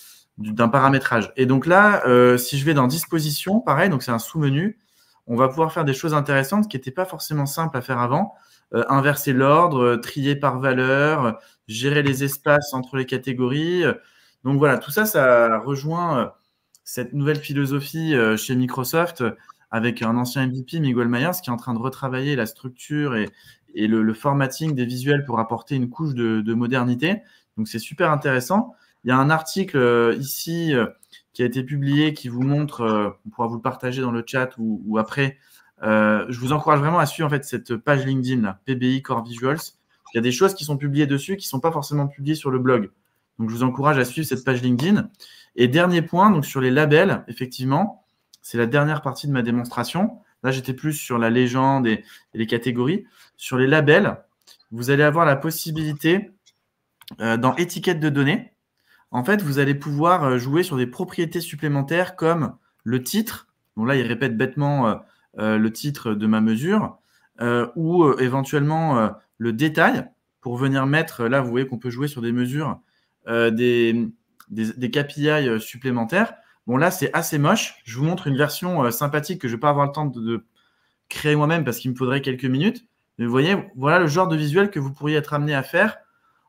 d'un paramétrage. Et donc là, euh, si je vais dans disposition, pareil, donc c'est un sous-menu, on va pouvoir faire des choses intéressantes qui n'étaient pas forcément simples à faire avant. Euh, inverser l'ordre, euh, trier par valeur, euh, gérer les espaces entre les catégories. Donc voilà, tout ça, ça rejoint euh, cette nouvelle philosophie euh, chez Microsoft euh, avec un ancien M V P, Miguel Myers, qui est en train de retravailler la structure et, et le, le formatting des visuels pour apporter une couche de, de modernité. Donc c'est super intéressant. Il y a un article euh, ici euh, qui a été publié qui vous montre, euh, on pourra vous le partager dans le chat ou, ou après. Euh, je vous encourage vraiment à suivre en fait cette page LinkedIn, là, P B I Core Visuals. Il y a des choses qui sont publiées dessus qui ne sont pas forcément publiées sur le blog. Donc, je vous encourage à suivre cette page LinkedIn. Et dernier point, donc sur les labels, effectivement, c'est la dernière partie de ma démonstration. Là, j'étais plus sur la légende et, et les catégories. Sur les labels, vous allez avoir la possibilité, euh, dans étiquette de données, en fait, vous allez pouvoir jouer sur des propriétés supplémentaires comme le titre. Donc là, il répète bêtement euh, euh, le titre de ma mesure euh, ou euh, éventuellement euh, le détail pour venir mettre, là, vous voyez qu'on peut jouer sur des mesures, euh, des, des, des K P I supplémentaires. Bon, là, c'est assez moche. Je vous montre une version euh, sympathique que je ne vais pas avoir le temps de, de créer moi-même parce qu'il me faudrait quelques minutes. Mais vous voyez, voilà le genre de visuel que vous pourriez être amené à faire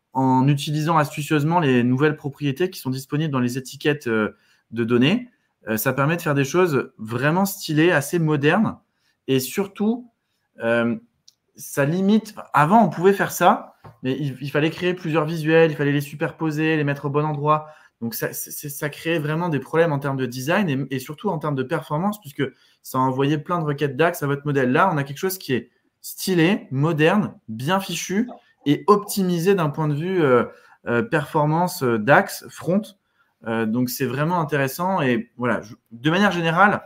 en utilisant astucieusement les nouvelles propriétés qui sont disponibles dans les étiquettes de données. Ça permet de faire des choses vraiment stylées, assez modernes. Et surtout, euh, ça limite… Avant, on pouvait faire ça, mais il, il fallait créer plusieurs visuels, il fallait les superposer, les mettre au bon endroit. Donc, ça, c'est, ça créait vraiment des problèmes en termes de design et, et surtout en termes de performance, puisque ça envoyait plein de requêtes DAX à votre modèle. Là, on a quelque chose qui est stylé, moderne, bien fichu, et optimisé d'un point de vue euh, euh, performance euh, DAX, front. Euh, donc, c'est vraiment intéressant. Et voilà, je, de manière générale,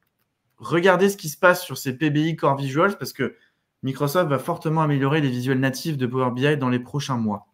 regardez ce qui se passe sur ces P B I Core Visuals parce que Microsoft va fortement améliorer les visuels natifs de Power B I dans les prochains mois.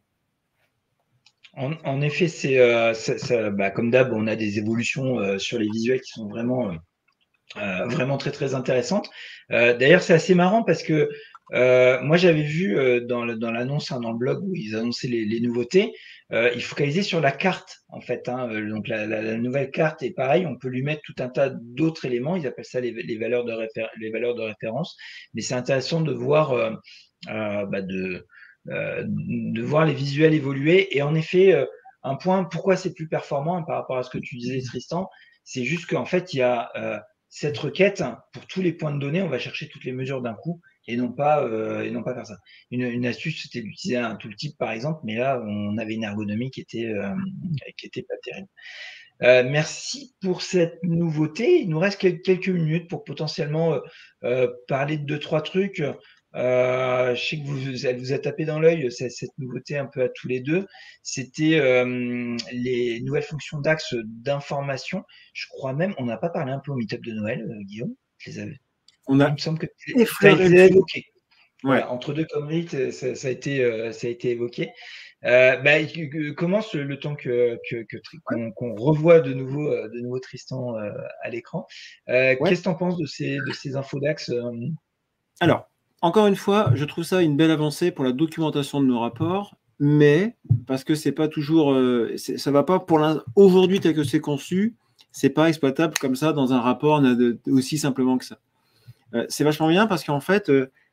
En, en effet, c'est euh, ça, ça, bah, comme d'hab, on a des évolutions euh, sur les visuels qui sont vraiment, euh, vraiment très, très intéressantes. Euh, d'ailleurs, c'est assez marrant parce que Euh, moi, j'avais vu euh, dans, le, dans l'annonce, hein, dans le blog où ils annonçaient les, les nouveautés, euh, ils focalisaient sur la carte, en fait. Hein, donc, la, la, la nouvelle carte est pareil, on peut lui mettre tout un tas d'autres éléments. Ils appellent ça les, les, valeurs, de réfé- les valeurs de référence. Mais c'est intéressant de voir, euh, euh, bah de, euh, de voir les visuels évoluer. Et en effet, euh, un point, pourquoi c'est plus performant hein, par rapport à ce que tu disais, Tristan, c'est juste qu'en fait, il y a euh, cette requête, pour tous les points de données, on va chercher toutes les mesures d'un coup. Et non pas euh, et non pas faire ça. Une, une astuce, c'était d'utiliser un tooltip par exemple, mais là on avait une ergonomie qui était euh, qui était pas terrible. Euh, merci pour cette nouveauté. Il nous reste quelques minutes pour potentiellement euh, euh, parler de deux trois trucs. Euh, je sais que vous elle vous a tapé dans l'œil cette nouveauté un peu à tous les deux. C'était euh, les nouvelles fonctions d'axe d'information. Je crois même, on n'a pas parlé un peu au meet-up de Noël, euh, Guillaume. Je les avais. On a Il me semble que ça a été évoqué. Ouais. Voilà, entre deux conneries, ça, ça, a été, euh, ça a été évoqué. Euh, bah, commence le, le temps que, que, que qu'on, qu'on revoit de nouveau, de nouveau Tristan euh, à l'écran. Euh, ouais. Qu'est-ce que tu en penses de ces, de ces infos d'axe euh... Alors, encore une fois, je trouve ça une belle avancée pour la documentation de nos rapports, mais parce que c'est pas toujours, euh, c'est, ça va pas pour aujourd'hui tel que c'est conçu, c'est pas exploitable comme ça dans un rapport aussi simplement que ça. Euh, c'est vachement bien parce qu'en fait, euh,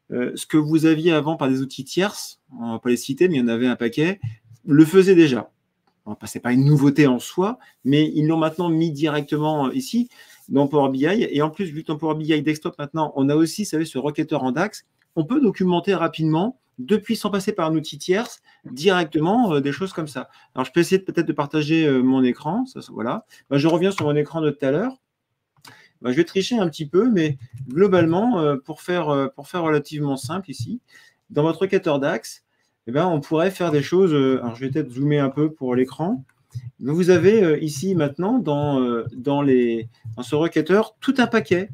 euh, ce que vous aviez avant par des outils tierces, on ne va pas les citer, mais il y en avait un paquet, le faisait déjà. Ce n'est pas une nouveauté en soi, mais ils l'ont maintenant mis directement ici, dans Power B I. Et en plus, vu que dans Power B I Desktop, maintenant, on a aussi, vous savez, ce requêteur en DAX, on peut documenter rapidement, depuis sans passer par un outil tierce, directement euh, des choses comme ça. Alors, je peux essayer peut-être de partager euh, mon écran. Ça, ça, voilà. Ben, je reviens sur mon écran de tout à l'heure. Ben, je vais tricher un petit peu, mais globalement, euh, pour, faire, euh, pour faire relativement simple ici, dans votre requêteur DAX, eh ben, on pourrait faire des choses. Euh, alors, je vais peut-être zoomer un peu pour l'écran. Vous avez euh, ici maintenant, dans, euh, dans, les, dans ce requêteur, tout un paquet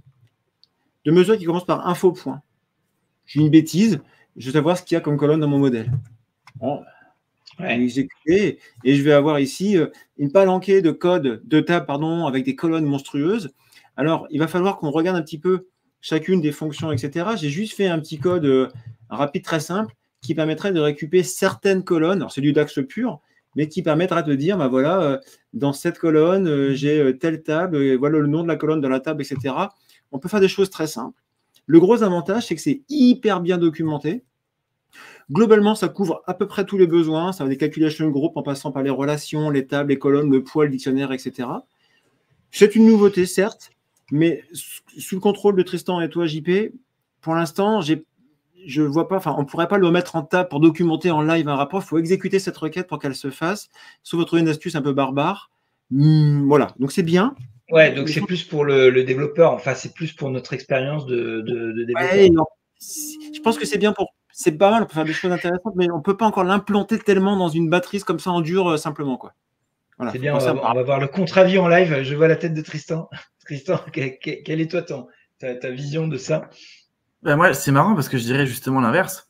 de mesures qui commencent par info point. J'ai une bêtise, je vais savoir ce qu'il y a comme colonne dans mon modèle. Bon, ouais. Je vais exécuter et je vais avoir ici euh, une palanquée de code, de tables, pardon, avec des colonnes monstrueuses. Alors, il va falloir qu'on regarde un petit peu chacune des fonctions, et cetera. J'ai juste fait un petit code euh, rapide, très simple, qui permettrait de récupérer certaines colonnes. Alors, c'est du DAX pur, mais qui permettra de dire, bah voilà, euh, dans cette colonne, euh, j'ai euh, telle table, euh, voilà le nom de la colonne de la table, et cetera. On peut faire des choses très simples. Le gros avantage, c'est que c'est hyper bien documenté. Globalement, ça couvre à peu près tous les besoins. Ça va des calculation group en passant par les relations, les tables, les colonnes, le poids, le dictionnaire, et cetera. C'est une nouveauté, certes, mais sous le contrôle de Tristan et toi, J P, pour l'instant, j'ai je vois pas, enfin, on ne pourrait pas le mettre en table pour documenter en live un rapport. Il faut exécuter cette requête pour qu'elle se fasse. Sauf vous trouvez une astuce un peu barbare. Hum, voilà, donc c'est bien. Ouais, donc c'est plus pour le, le développeur. Enfin, c'est plus pour notre expérience de, de, de développeur. Ouais, non. Je pense que c'est bien pour. C'est pas mal, on peut faire des choses intéressantes, mais on ne peut pas encore l'implanter tellement dans une batterie comme ça en dur, euh, simplement, quoi. Voilà, c'est bien, on va, on va voir le contre-avis en live. Je vois la tête de Tristan. Tristan, quelle quel est toi ton, ta, ta vision de ça? Ben moi, c'est marrant parce que je dirais justement l'inverse.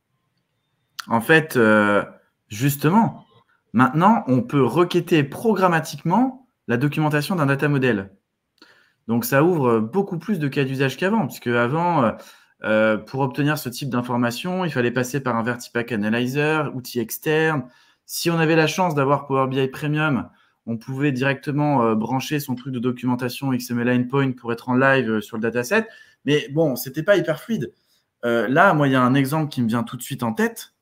En fait, euh, justement, maintenant, on peut requêter programmatiquement la documentation d'un data model. Donc, ça ouvre beaucoup plus de cas d'usage qu'avant, puisque avant, euh, pour obtenir ce type d'information, il fallait passer par un Vertipack Analyzer, outil externe. Si on avait la chance d'avoir Power B I Premium, on pouvait directement euh, brancher son truc de documentation X M L Endpoint pour être en live sur le dataset. Mais bon, ce n'était pas hyper fluide. Euh, là, moi, il y a un exemple qui me vient tout de suite en tête.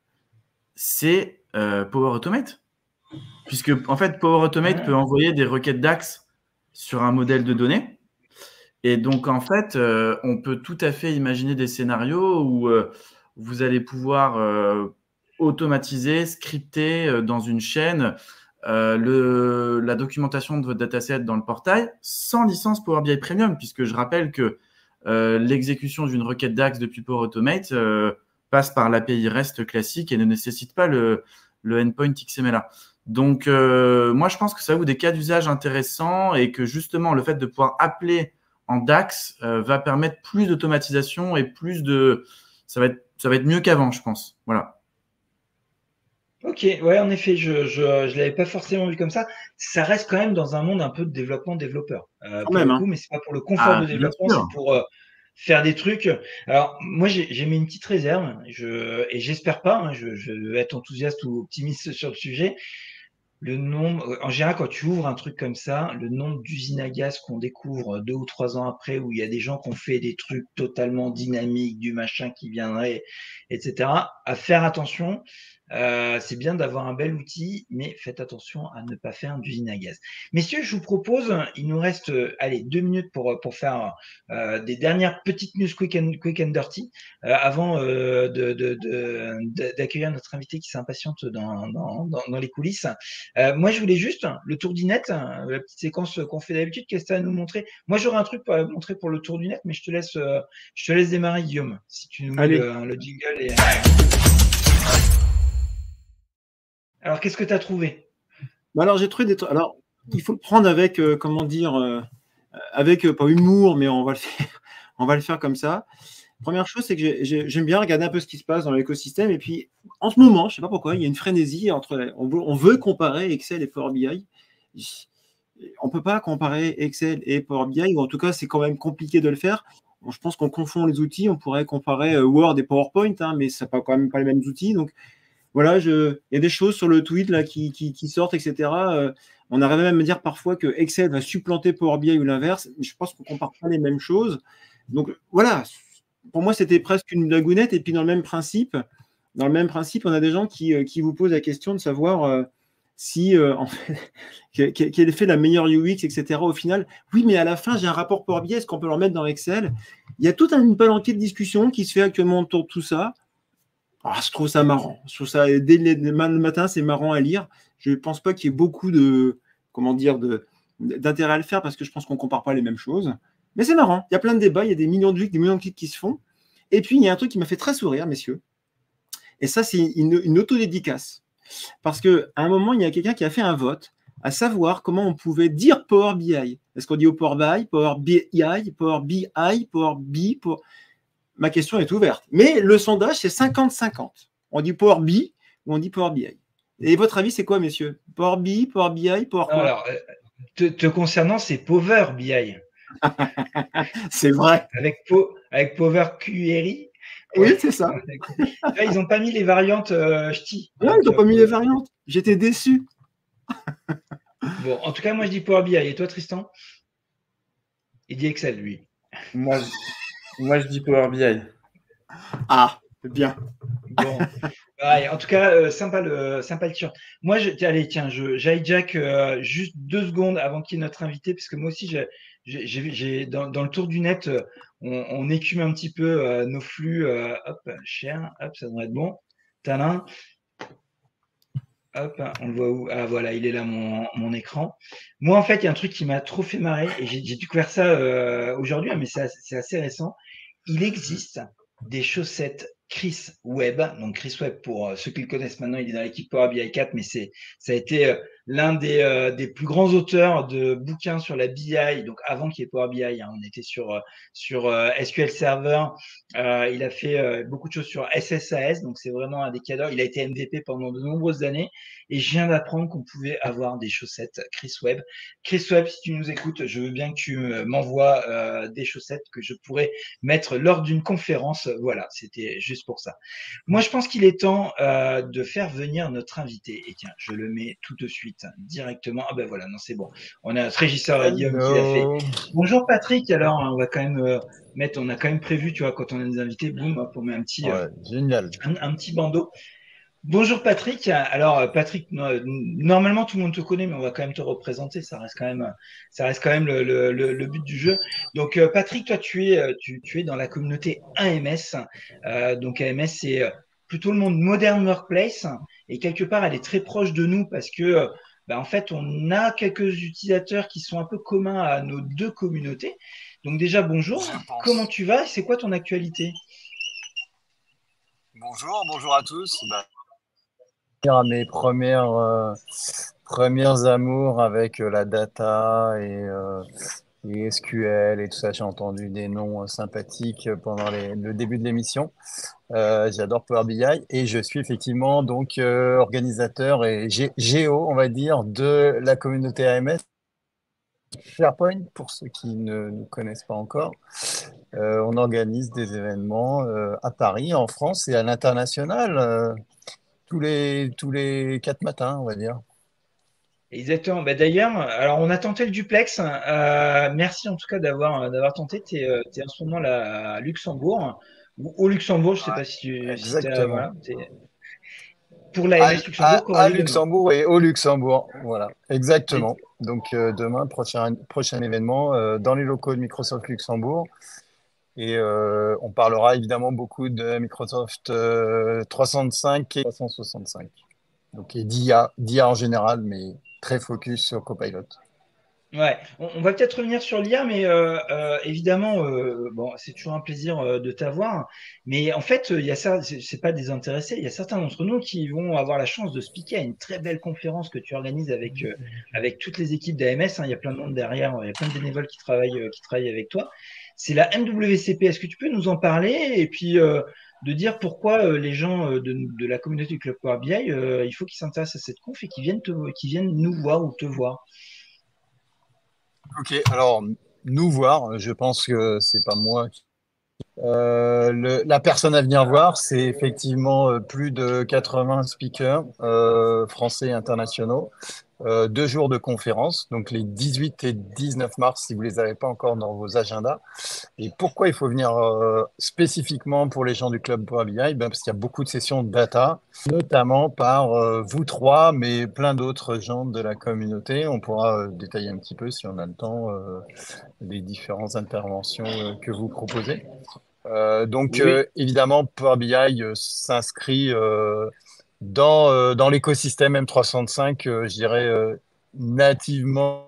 C'est euh, Power Automate. Puisque, en fait, Power Automate ouais. peut envoyer des requêtes DAX sur un modèle de données. Et donc, en fait, euh, on peut tout à fait imaginer des scénarios où euh, vous allez pouvoir euh, automatiser, scripter euh, dans une chaîne euh, le, la documentation de votre dataset dans le portail sans licence Power B I Premium, puisque je rappelle que euh, l'exécution d'une requête DAX depuis Power Automate euh, passe par l'A P I REST classique et ne nécessite pas le, le endpoint X M L A. Donc, euh, moi, je pense que ça ouvre des cas d'usage intéressants et que justement, le fait de pouvoir appeler en DAX euh, va permettre plus d'automatisation et plus de… Ça va être, ça va être mieux qu'avant, je pense. Voilà. Ok, ouais, en effet, je ne je, je l'avais pas forcément vu comme ça. Ça reste quand même dans un monde un peu de développement développeur. Euh, pour même, le coup, hein. mais c'est pas pour le confort ah, de développement, c'est pour euh, faire des trucs. Alors, moi, j'ai mis une petite réserve, je, et j'espère pas, hein, je, je vais être enthousiaste ou optimiste sur le sujet. Le nombre, en général, quand tu ouvres un truc comme ça, le nombre d'usines à gaz qu'on découvre deux ou trois ans après, où il y a des gens qui ont fait des trucs totalement dynamiques, du machin qui viendrait, et cetera, à faire attention. Euh, c'est bien d'avoir un bel outil, mais faites attention à ne pas faire d'usine à gaz. Messieurs, je vous propose, il nous reste, euh, allez, deux minutes pour, pour faire euh, des dernières petites news quick and, quick and dirty, euh, avant euh, de, de, de, d'accueillir notre invité qui s'impatiente dans, dans, dans, dans les coulisses. Euh, moi, je voulais juste le tour du net, la petite séquence qu'on fait d'habitude. Qu'est-ce que tu as à nous montrer? Moi, j'aurais un truc à montrer pour le tour du net, mais je te laisse, euh, je te laisse démarrer, Guillaume, si tu nous mets le, le jingle. Et... Alors, qu'est-ce que tu as trouvé? Alors, j'ai trouvé des trucs. Alors, il faut le prendre avec, euh, comment dire, euh, avec euh, pas humour, mais on va le faire, on va le faire comme ça. Première chose, c'est que j'aime bien regarder un peu ce qui se passe dans l'écosystème. Et puis, en ce moment, je ne sais pas pourquoi, il y a une frénésie entre. On veut, on veut comparer Excel et Power B I. On ne peut pas comparer Excel et Power B I, ou en tout cas, c'est quand même compliqué de le faire. Bon, je pense qu'on confond les outils. On pourrait comparer Word et PowerPoint, hein, mais ce n'est pas quand même pas les mêmes outils. Donc, voilà, je... il y a des choses sur le tweet là, qui, qui, qui sortent, et cetera. Euh, on arrive même à me dire parfois que Excel va supplanter Power B I ou l'inverse. Je pense qu'on ne compare pas les mêmes choses. Donc, voilà. pour moi, c'était presque une blagounette. Et puis, dans le même principe, dans le même principe, on a des gens qui, euh, qui vous posent la question de savoir euh, si, euh, en fait, quel quel fait la meilleure U X, et cetera. Au final, oui, mais à la fin, j'ai un rapport Power B I, est-ce qu'on peut le remettre dans Excel? Il y a toute une palanquée de discussion qui se fait actuellement autour de tout ça. Ah, je trouve ça marrant. Je trouve ça, dès le matin, c'est marrant à lire. Je ne pense pas qu'il y ait beaucoup de, comment dire, de, d'intérêt à le faire parce que je pense qu'on ne compare pas les mêmes choses. Mais c'est marrant. Il y a plein de débats, il y a des millions de vues, des millions de clics qui se font. Et puis, il y a un truc qui m'a fait très sourire, messieurs. Et ça, c'est une, une autodédicace. Parce qu'à un moment, il y a quelqu'un qui a fait un vote à savoir comment on pouvait dire Power B I. Est-ce qu'on dit au Power B I, Power B I, Power B I, Power B I, Power... Ma question est ouverte. Mais le sondage, c'est cinquante cinquante. On dit Power B I ou on dit Power B I. Et votre avis, c'est quoi, messieurs? Power B I, Power B I, Power quoi? Alors, te, te concernant, c'est Power B I. C'est vrai. Avec, po, avec Power Query. Oui, c'est ça. Là, ils n'ont pas mis les variantes euh, ch'ti. Ouais, ils n'ont pas mis les variantes. J'étais déçu. Bon, en tout cas, moi, je dis Power B I. Et toi, Tristan? Il dit Excel, lui. Moi, je, moi, je dis Power B I. Ah, c'est bien. Bon. Ouais, en tout cas, euh, sympa le sympa le tir. Moi, je, allez, tiens, je, j'hijack euh, juste deux secondes avant qu'il y ait notre invité, parce que moi aussi, j'ai, j'ai, j'ai dans, dans le tour du net, euh, on, on écume un petit peu euh, nos flux. Euh, hop, cher, hop, ça devrait être bon. Talin. Hop, on le voit où? Ah voilà, il est là mon, mon écran. Moi, en fait, il y a un truc qui m'a trop fait marrer, et j'ai, j'ai découvert ça euh, aujourd'hui, mais c'est, c'est assez récent. Il existe des chaussettes Chris Webb. Donc Chris Webb, pour euh, ceux qui le connaissent maintenant, il est dans l'équipe Power B I quatre, mais c'est ça a été euh, l'un des, euh, des plus grands auteurs de bouquins sur la B I. Donc avant qu'il y ait Power B I, hein, on était sur, euh, sur euh, S Q L Server. Euh, il a fait euh, beaucoup de choses sur S S A S, donc c'est vraiment un des cadres. Il a été M V P pendant de nombreuses années. Et je viens d'apprendre qu'on pouvait avoir des chaussettes Chris Webb. Chris Webb, si tu nous écoutes, je veux bien que tu m'envoies euh, des chaussettes que je pourrais mettre lors d'une conférence. Voilà, c'était juste pour ça. Moi, je pense qu'il est temps euh, de faire venir notre invité. Et tiens, je le mets tout de suite, directement. Ah ben voilà, non, c'est bon. On a notre régisseur et Guillaume qui l'a fait. Bonjour Patrick, alors on va quand même euh, mettre, on a quand même prévu, tu vois, quand on a des invités, boum, hop, on met un petit, euh, ouais, génial. Un, un petit bandeau. Bonjour Patrick. Alors Patrick, normalement tout le monde te connaît, mais on va quand même te représenter. Ça reste quand même, ça reste quand même le, le, le but du jeu. Donc Patrick, toi tu es, tu, tu es dans la communauté A M S. Euh, donc A M S c'est plutôt le monde Modern Workplace et quelque part elle est très proche de nous parce que bah, en fait on a quelques utilisateurs qui sont un peu communs à nos deux communautés. Donc déjà bonjour. Comment tu vas? C'est quoi ton actualité? Bonjour, bonjour à tous. Bah, à mes premières, euh, premières amours avec euh, la data et, euh, et S Q L et tout ça. J'ai entendu des noms euh, sympathiques pendant les, le début de l'émission. Euh, j'adore Power B I et je suis effectivement donc euh, organisateur et gé- géo, on va dire, de la communauté A M S. SharePoint, pour ceux qui ne nous connaissent pas encore. Euh, on organise des événements euh, à Paris, en France et à l'international. Euh, tous les, tous les quatre matins, on va dire. Exactement. Bah, d'ailleurs, alors on a tenté le duplex. Euh, merci en tout cas d'avoir d'avoir tenté. Tu es, en ce moment là, à Luxembourg ou au Luxembourg. Je sais Ouais, pas si tu si t'as, exactement. voilà, pour l'A M S À, Luxembourg à, qui aura à lieu demain. Luxembourg et au Luxembourg. Voilà, exactement. Donc euh, demain, prochain, prochain événement euh, dans les locaux de Microsoft Luxembourg. Et euh, on parlera évidemment beaucoup de Microsoft euh, trois cent soixante-cinq et trois cent soixante-cinq. Donc, et d'I A, d'I A en général, mais très focus sur Copilot. Ouais, on, on va peut-être revenir sur l'I A, mais euh, euh, évidemment, euh, bon, c'est toujours un plaisir euh, de t'avoir. Mais en fait, il y a ça, c'est c'est pas désintéressé. Il y a certains d'entre nous qui vont avoir la chance de speaker à une très belle conférence que tu organises avec euh, avec toutes les équipes d'A M S. Hein. Il y a plein de monde derrière, il y a plein de bénévoles qui travaillent euh, qui travaillent avec toi. C'est la M W C P. Est-ce que tu peux nous en parler et puis euh, de dire pourquoi euh, les gens euh, de, de la communauté du Club Power B I, euh, il faut qu'ils s'intéressent à cette conf et qu'ils viennent te, qu'ils viennent nous voir ou te voir. Ok, alors nous voir, je pense que c'est pas moi qui Euh, le- la personne à venir voir, c'est effectivement euh, plus de quatre-vingts speakers euh, français et internationaux, euh, deux jours de conférences, donc les dix-huit et dix-neuf mars si vous les avez pas encore dans vos agendas. Et pourquoi il faut venir euh, spécifiquement pour les gens du club Power B I? Ben, parce qu'il y a beaucoup de sessions de data, notamment par euh, vous trois, mais plein d'autres gens de la communauté. On pourra euh, détailler un petit peu, si on a le temps, euh, les différentes interventions euh, que vous proposez. Euh, donc, Oui, oui. euh, évidemment, Power B I euh, s'inscrit euh, dans, euh, dans l'écosystème M trois cent soixante-cinq, euh, je dirais, euh, nativement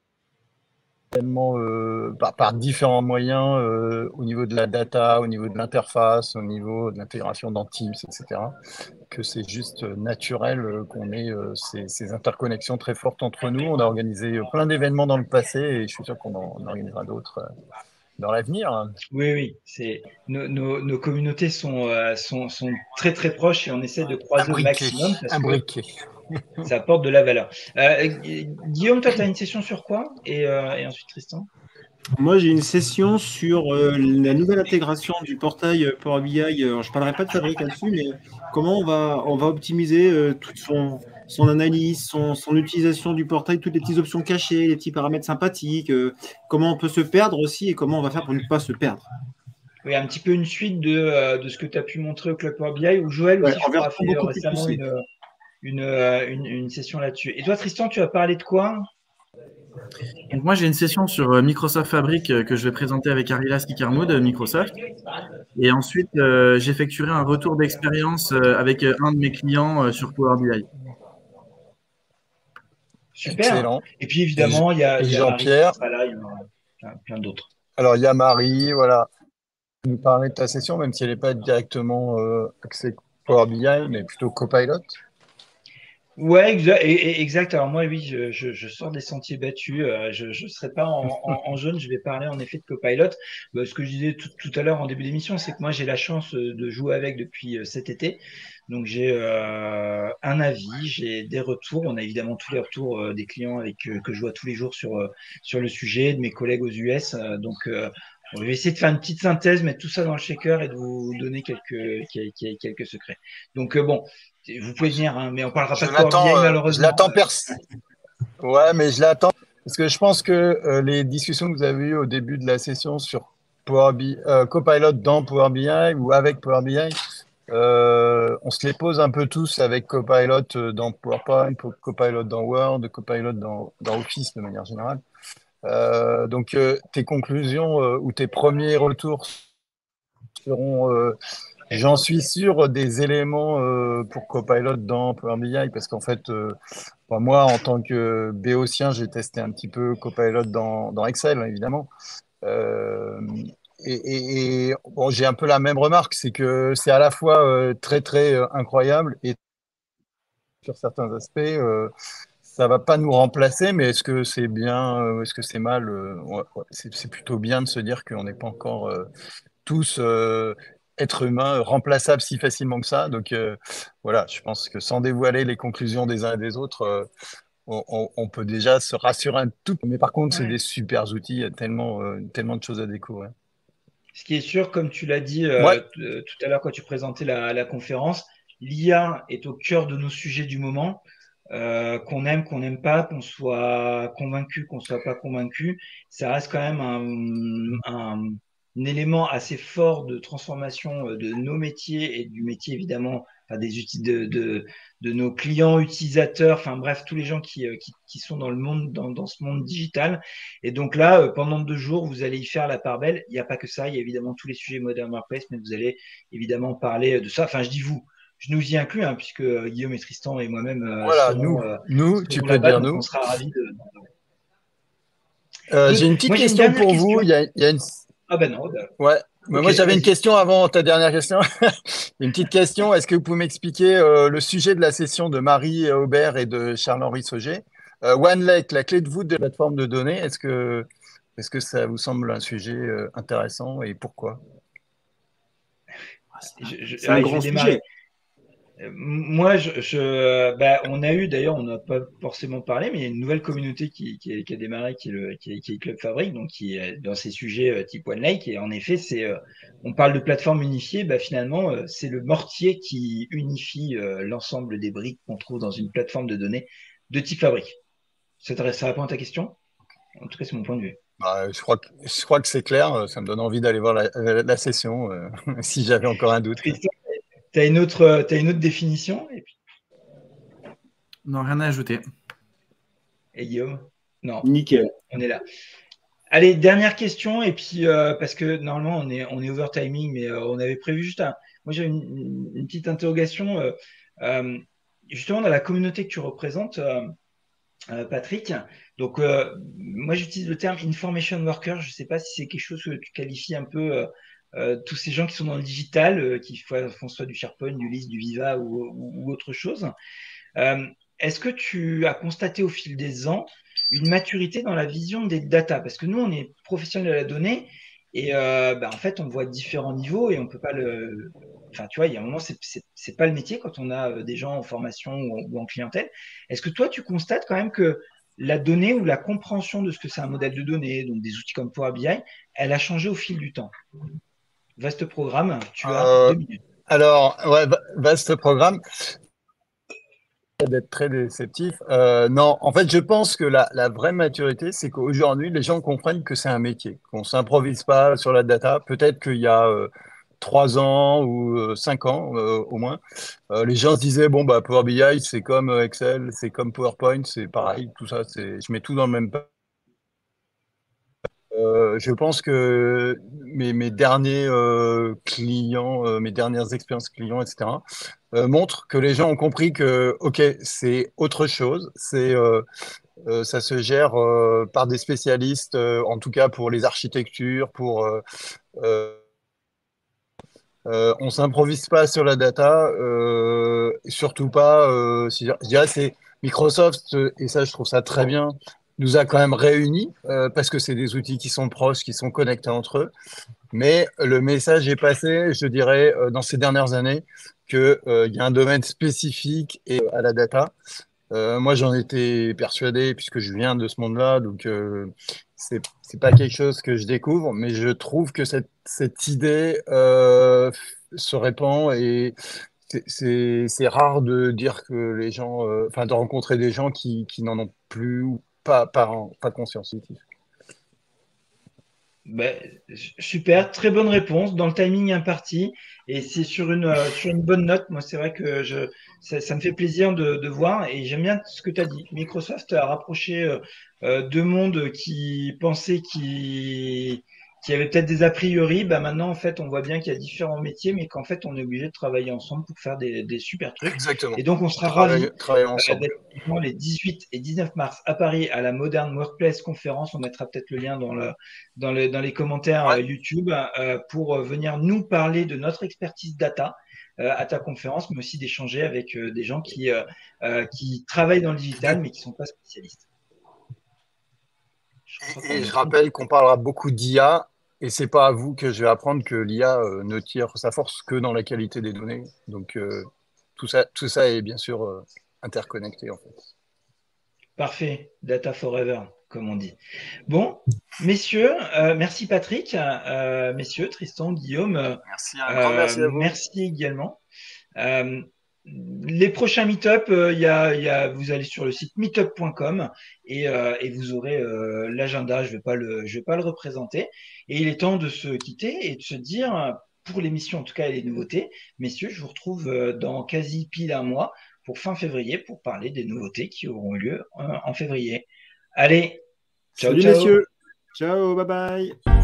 euh, par, par différents moyens euh, au niveau de la data, au niveau de l'interface, au niveau de l'intégration dans Teams, et cetera. Que c'est juste euh, naturel euh, qu'on ait euh, ces, ces interconnexions très fortes entre nous. On a organisé euh, plein d'événements dans le passé et je suis sûr qu'on en on organisera d'autres euh, dans l'avenir. Oui, oui, c'est nos, nos, nos communautés sont, euh, sont, sont très très proches et on essaie de croiser au Imbriqué, maximum parce que imbriqué. ça apporte de la valeur. Euh, Gu- Guillaume, toi, tu as une session sur quoi? Et, euh, et ensuite Tristan? Moi, j'ai une session sur euh, la nouvelle intégration du portail euh, Power B I. Alors, je ne parlerai pas de Fabric là-dessus, mais comment on va, on va optimiser euh, toute son, son analyse, son, son utilisation du portail, toutes les petites options cachées, les petits paramètres sympathiques, euh, comment on peut se perdre aussi et comment on va faire pour ne pas se perdre. Oui, un petit peu une suite de, euh, de ce que tu as pu montrer au Club Power B I, où Joël Ouais, aussi, en je crois, a version fait euh, beaucoup plus récemment poussée. une, une, euh, une, une session là-dessus. Et toi, Tristan, tu as parlé de quoi? Donc moi, j'ai une session sur euh, Microsoft Fabric euh, que je vais présenter avec Arilas Kikarmou de Microsoft. Et ensuite, euh, j'effectuerai un retour d'expérience euh, avec euh, un de mes clients euh, sur Power B I. Super. Excellent. Et puis Et, évidemment, il y a, et il y a Marie qui Jean-Pierre, sera là, il y en aura plein, plein d'autres. alors il y a Marie, voilà, nous parler de ta session, même si elle n'est pas directement euh, axée Power B I, mais plutôt Copilot. Ouais, exact. Et, et- exact. Alors moi, oui, je, je, je sors des sentiers battus. Euh, je ne serai pas en, en, en jaune. Je vais parler en effet de Copilot. Bah, ce que je disais tout, tout à l'heure en début d'émission, c'est que moi, j'ai la chance euh, de jouer avec depuis euh, cet été. Donc j'ai euh, un avis, j'ai des retours. On a évidemment tous les retours euh, des clients avec euh, que je vois tous les jours sur euh, sur le sujet, de mes collègues aux U S. Euh, donc euh, on va essayer de faire une petite synthèse, mettre tout ça dans le shaker et de vous donner quelques quelques, quelques secrets. Donc euh, bon. Vous pouvez venir, hein, mais on parlera pas Je de Power B I l'attends, euh, je malheureusement. l'attends pers. Ouais, mais je l'attends parce que je pense que euh, les discussions que vous avez eues au début de la session sur Power B I, euh, Copilot dans Power B I ou avec Power B I, euh, on se les pose un peu tous avec Copilot euh, dans PowerPoint, Copilot dans Word, Copilot dans, dans Office de manière générale. Euh, donc, euh, tes conclusions euh, ou tes premiers retours seront, euh, j'en suis sûr, des éléments euh, pour Copilot dans Power B I parce qu'en fait, euh, enfin, moi, en tant que béotien, j'ai testé un petit peu Copilot dans, dans Excel, évidemment. Euh, et et- et, bon, j'ai un peu la même remarque, c'est que c'est à la fois euh, très, très euh, incroyable et sur certains aspects, euh, ça va pas nous remplacer, mais est-ce que c'est bien, euh, est-ce que c'est mal? euh, ouais, ouais, c'est c'est plutôt bien de se dire qu'on n'est pas encore euh, tous euh, êtres humains remplaçables si facilement que ça. Donc euh, voilà, je pense que sans dévoiler les conclusions des uns et des autres, euh, on, on- on peut déjà se rassurer un tout. Mais par contre, c'est Ouais. des super outils, il y a tellement, euh, tellement de choses à découvrir. Ce qui est sûr, comme tu l'as dit Ouais, euh, t- euh, tout à l'heure quand tu présentais la, la conférence, l'I A est au cœur de nos sujets du moment. Euh, qu'on aime, qu'on n'aime pas, qu'on soit convaincu, qu'on soit pas convaincu, ça reste quand même un, un, un élément assez fort de transformation euh, de nos métiers et du métier évidemment, enfin, des outils de, de, de nos clients, utilisateurs, enfin bref, tous les gens qui, euh, qui, qui sont dans le monde, dans, dans ce monde digital. Et donc là, euh, pendant deux jours, vous allez y faire la part belle. Il n'y a pas que ça, il y a évidemment tous les sujets Modern Workplace, mais vous allez évidemment parler de ça. Enfin, je dis vous, je nous y inclus, hein, puisque euh, Guillaume et Tristan et moi-même euh, voilà, nous, serons, euh, nous, tu serons peux là-bas, dire donc on nous. sera ravis de. Euh, Good. j'ai une petite Moi, j'ai une question dernière pour vous. question. Il y a, il y a une... Ah ben non, bah, Ouais. Mais ok, moi, j'avais une vas-y. question avant ta dernière question. Une petite question. Est-ce que vous pouvez m'expliquer euh, le sujet de la session de Marie Aubert et de Charles-Henri Sauger? Euh, OneLake, la clé de voûte de la plateforme de données. Est-ce que, est-ce que ça vous semble un sujet euh, intéressant et pourquoi? Ah, C'est un, Je, je, c'est un ouais, je vais grand démarrer. sujet. Euh, Moi, je, je, bah, on a eu, d'ailleurs, on n'a pas forcément parlé, mais il y a une nouvelle communauté qui, qui, est- qui a démarré, qui est le, qui est, qui est Club Fabrique, donc qui est dans ces sujets euh, type One Lake. Et en effet, c'est, euh, on parle de plateforme unifiée, bah, finalement, euh, c'est le mortier qui unifie euh, l'ensemble des briques qu'on trouve dans une plateforme de données de type Fabrique. Ça, te- ça répond à ta question? En tout cas, c'est mon point de vue. Bah, je crois que, je crois que c'est clair. Ça me donne envie d'aller voir la, la- la session euh, si j'avais encore un doute. Tristan, t'as une autre, t'as une autre définition? Et puis, Non, rien à ajouter. et Guillaume? Non, Nickel. on est là. Allez, dernière question, et puis euh, parce que normalement on est on est over timing, mais euh, on avait prévu juste un. Moi j'ai une, une- une petite interrogation. Euh, euh, justement dans la communauté que tu représentes, euh, euh, Patrick. Donc euh, moi j'utilise le terme information worker. Je ne sais pas si c'est quelque chose que tu qualifies un peu euh, euh, tous ces gens qui sont dans le digital, euh, qui font font soit du SharePoint, du List, du Viva ou, ou- ou autre chose. Euh, Est-ce que tu as constaté au fil des ans une maturité dans la vision des data? Parce que nous, on est professionnels de la donnée et euh, bah, en fait, on voit différents niveaux et on peut pas le. Enfin, tu vois, il y a un moment, c'est c'est c'est pas le métier quand on a euh, des gens en formation ou en, ou en clientèle. Est-ce que toi, tu constates quand même que la donnée ou la compréhension de ce que c'est un modèle de données, donc des outils comme Power B I, elle a changé au fil du temps? Vaste programme, tu as Euh, deux minutes. alors, ouais, va- vaste programme. D'être très déceptif. Euh, non, en fait, je pense que la, la vraie maturité, c'est qu'aujourd'hui, les gens comprennent que c'est un métier, qu'on s'improvise pas sur la data. Peut-être qu'il y a euh, trois ans ou euh, cinq ans euh, au moins, euh, les gens se disaient, bon, bah, Power B I, c'est comme euh, Excel, c'est comme PowerPoint, c'est pareil, tout ça, c'est, je mets tout dans le même. Euh, je pense que mes, mes derniers euh, clients, euh, mes dernières expériences clients, et cetera, euh, montrent que les gens ont compris que, OK, c'est autre chose. C'est, euh, euh, ça se gère euh, par des spécialistes, euh, en tout cas pour les architectures, pour euh, euh, euh, on s'improvise pas sur la data, euh, surtout pas. Euh, si- je dirais c'est Microsoft euh, et ça je trouve ça très bien. Nous a quand même réunis euh, parce que c'est des outils qui sont proches, qui sont connectés entre eux. Mais le message est passé, je dirais, euh, dans ces dernières années, que euh, il y a un domaine spécifique et à la data. Euh, moi, j'en étais persuadé puisque je viens de ce monde-là, donc euh, c'est c'est pas quelque chose que je découvre, mais je trouve que cette cette idée euh, se répand et c'est c'est c'est rare de dire que les gens, euh, enfin, de rencontrer des gens qui qui n'en ont plus ou pas pas pas conscience. Ben, super, très bonne réponse dans le timing imparti et c'est sur une euh, sur une bonne note. Moi, c'est vrai que je ça, ça me fait plaisir de, de voir et j'aime bien ce que tu as dit. Microsoft a rapproché euh, euh, deux mondes qui pensaient qui qui avaient peut-être des a priori. Ben maintenant, en fait, on voit bien qu'il y a différents métiers, mais qu'en fait, on est obligé de travailler ensemble pour faire des, des super trucs. Exactement. Et donc, on sera Travailler ravis travailler euh, ensemble. d'être effectivement les dix-huit et dix-neuf mars à Paris à la Modern Workplace Conférence. On mettra peut-être le lien dans le dans, le, dans les commentaires Ouais. euh, YouTube euh, pour euh, venir nous parler de notre expertise data euh, à ta conférence, mais aussi d'échanger avec euh, des gens qui, euh, euh, qui travaillent dans le digital, mais qui ne sont pas spécialistes. Je crois Et, et qu'on je est rappelle qu'on parlera beaucoup d'I A, et c'est pas à vous que je vais apprendre que l'I A euh, ne tire sa force que dans la qualité des données. Donc euh, tout ça, tout ça est bien sûr euh, interconnecté en fait. parfait. Data forever, comme on dit. Bon, messieurs, euh, merci Patrick, euh, messieurs, Tristan, Guillaume, euh, Merci, un grand euh, merci à vous. merci également. Euh, les prochains meet-up, euh, il y a, il y a, vous allez sur le site meetup point com et, euh, et vous aurez euh, l'agenda. Je vais pas le, je vais pas le représenter. Et il est temps de se quitter et de se dire, pour l'émission en tout cas et les nouveautés, messieurs, je vous retrouve euh, dans quasi pile un mois pour fin février pour parler des nouveautés qui auront lieu euh, en février. Allez, ciao Salut ciao. messieurs. Ciao, bye bye.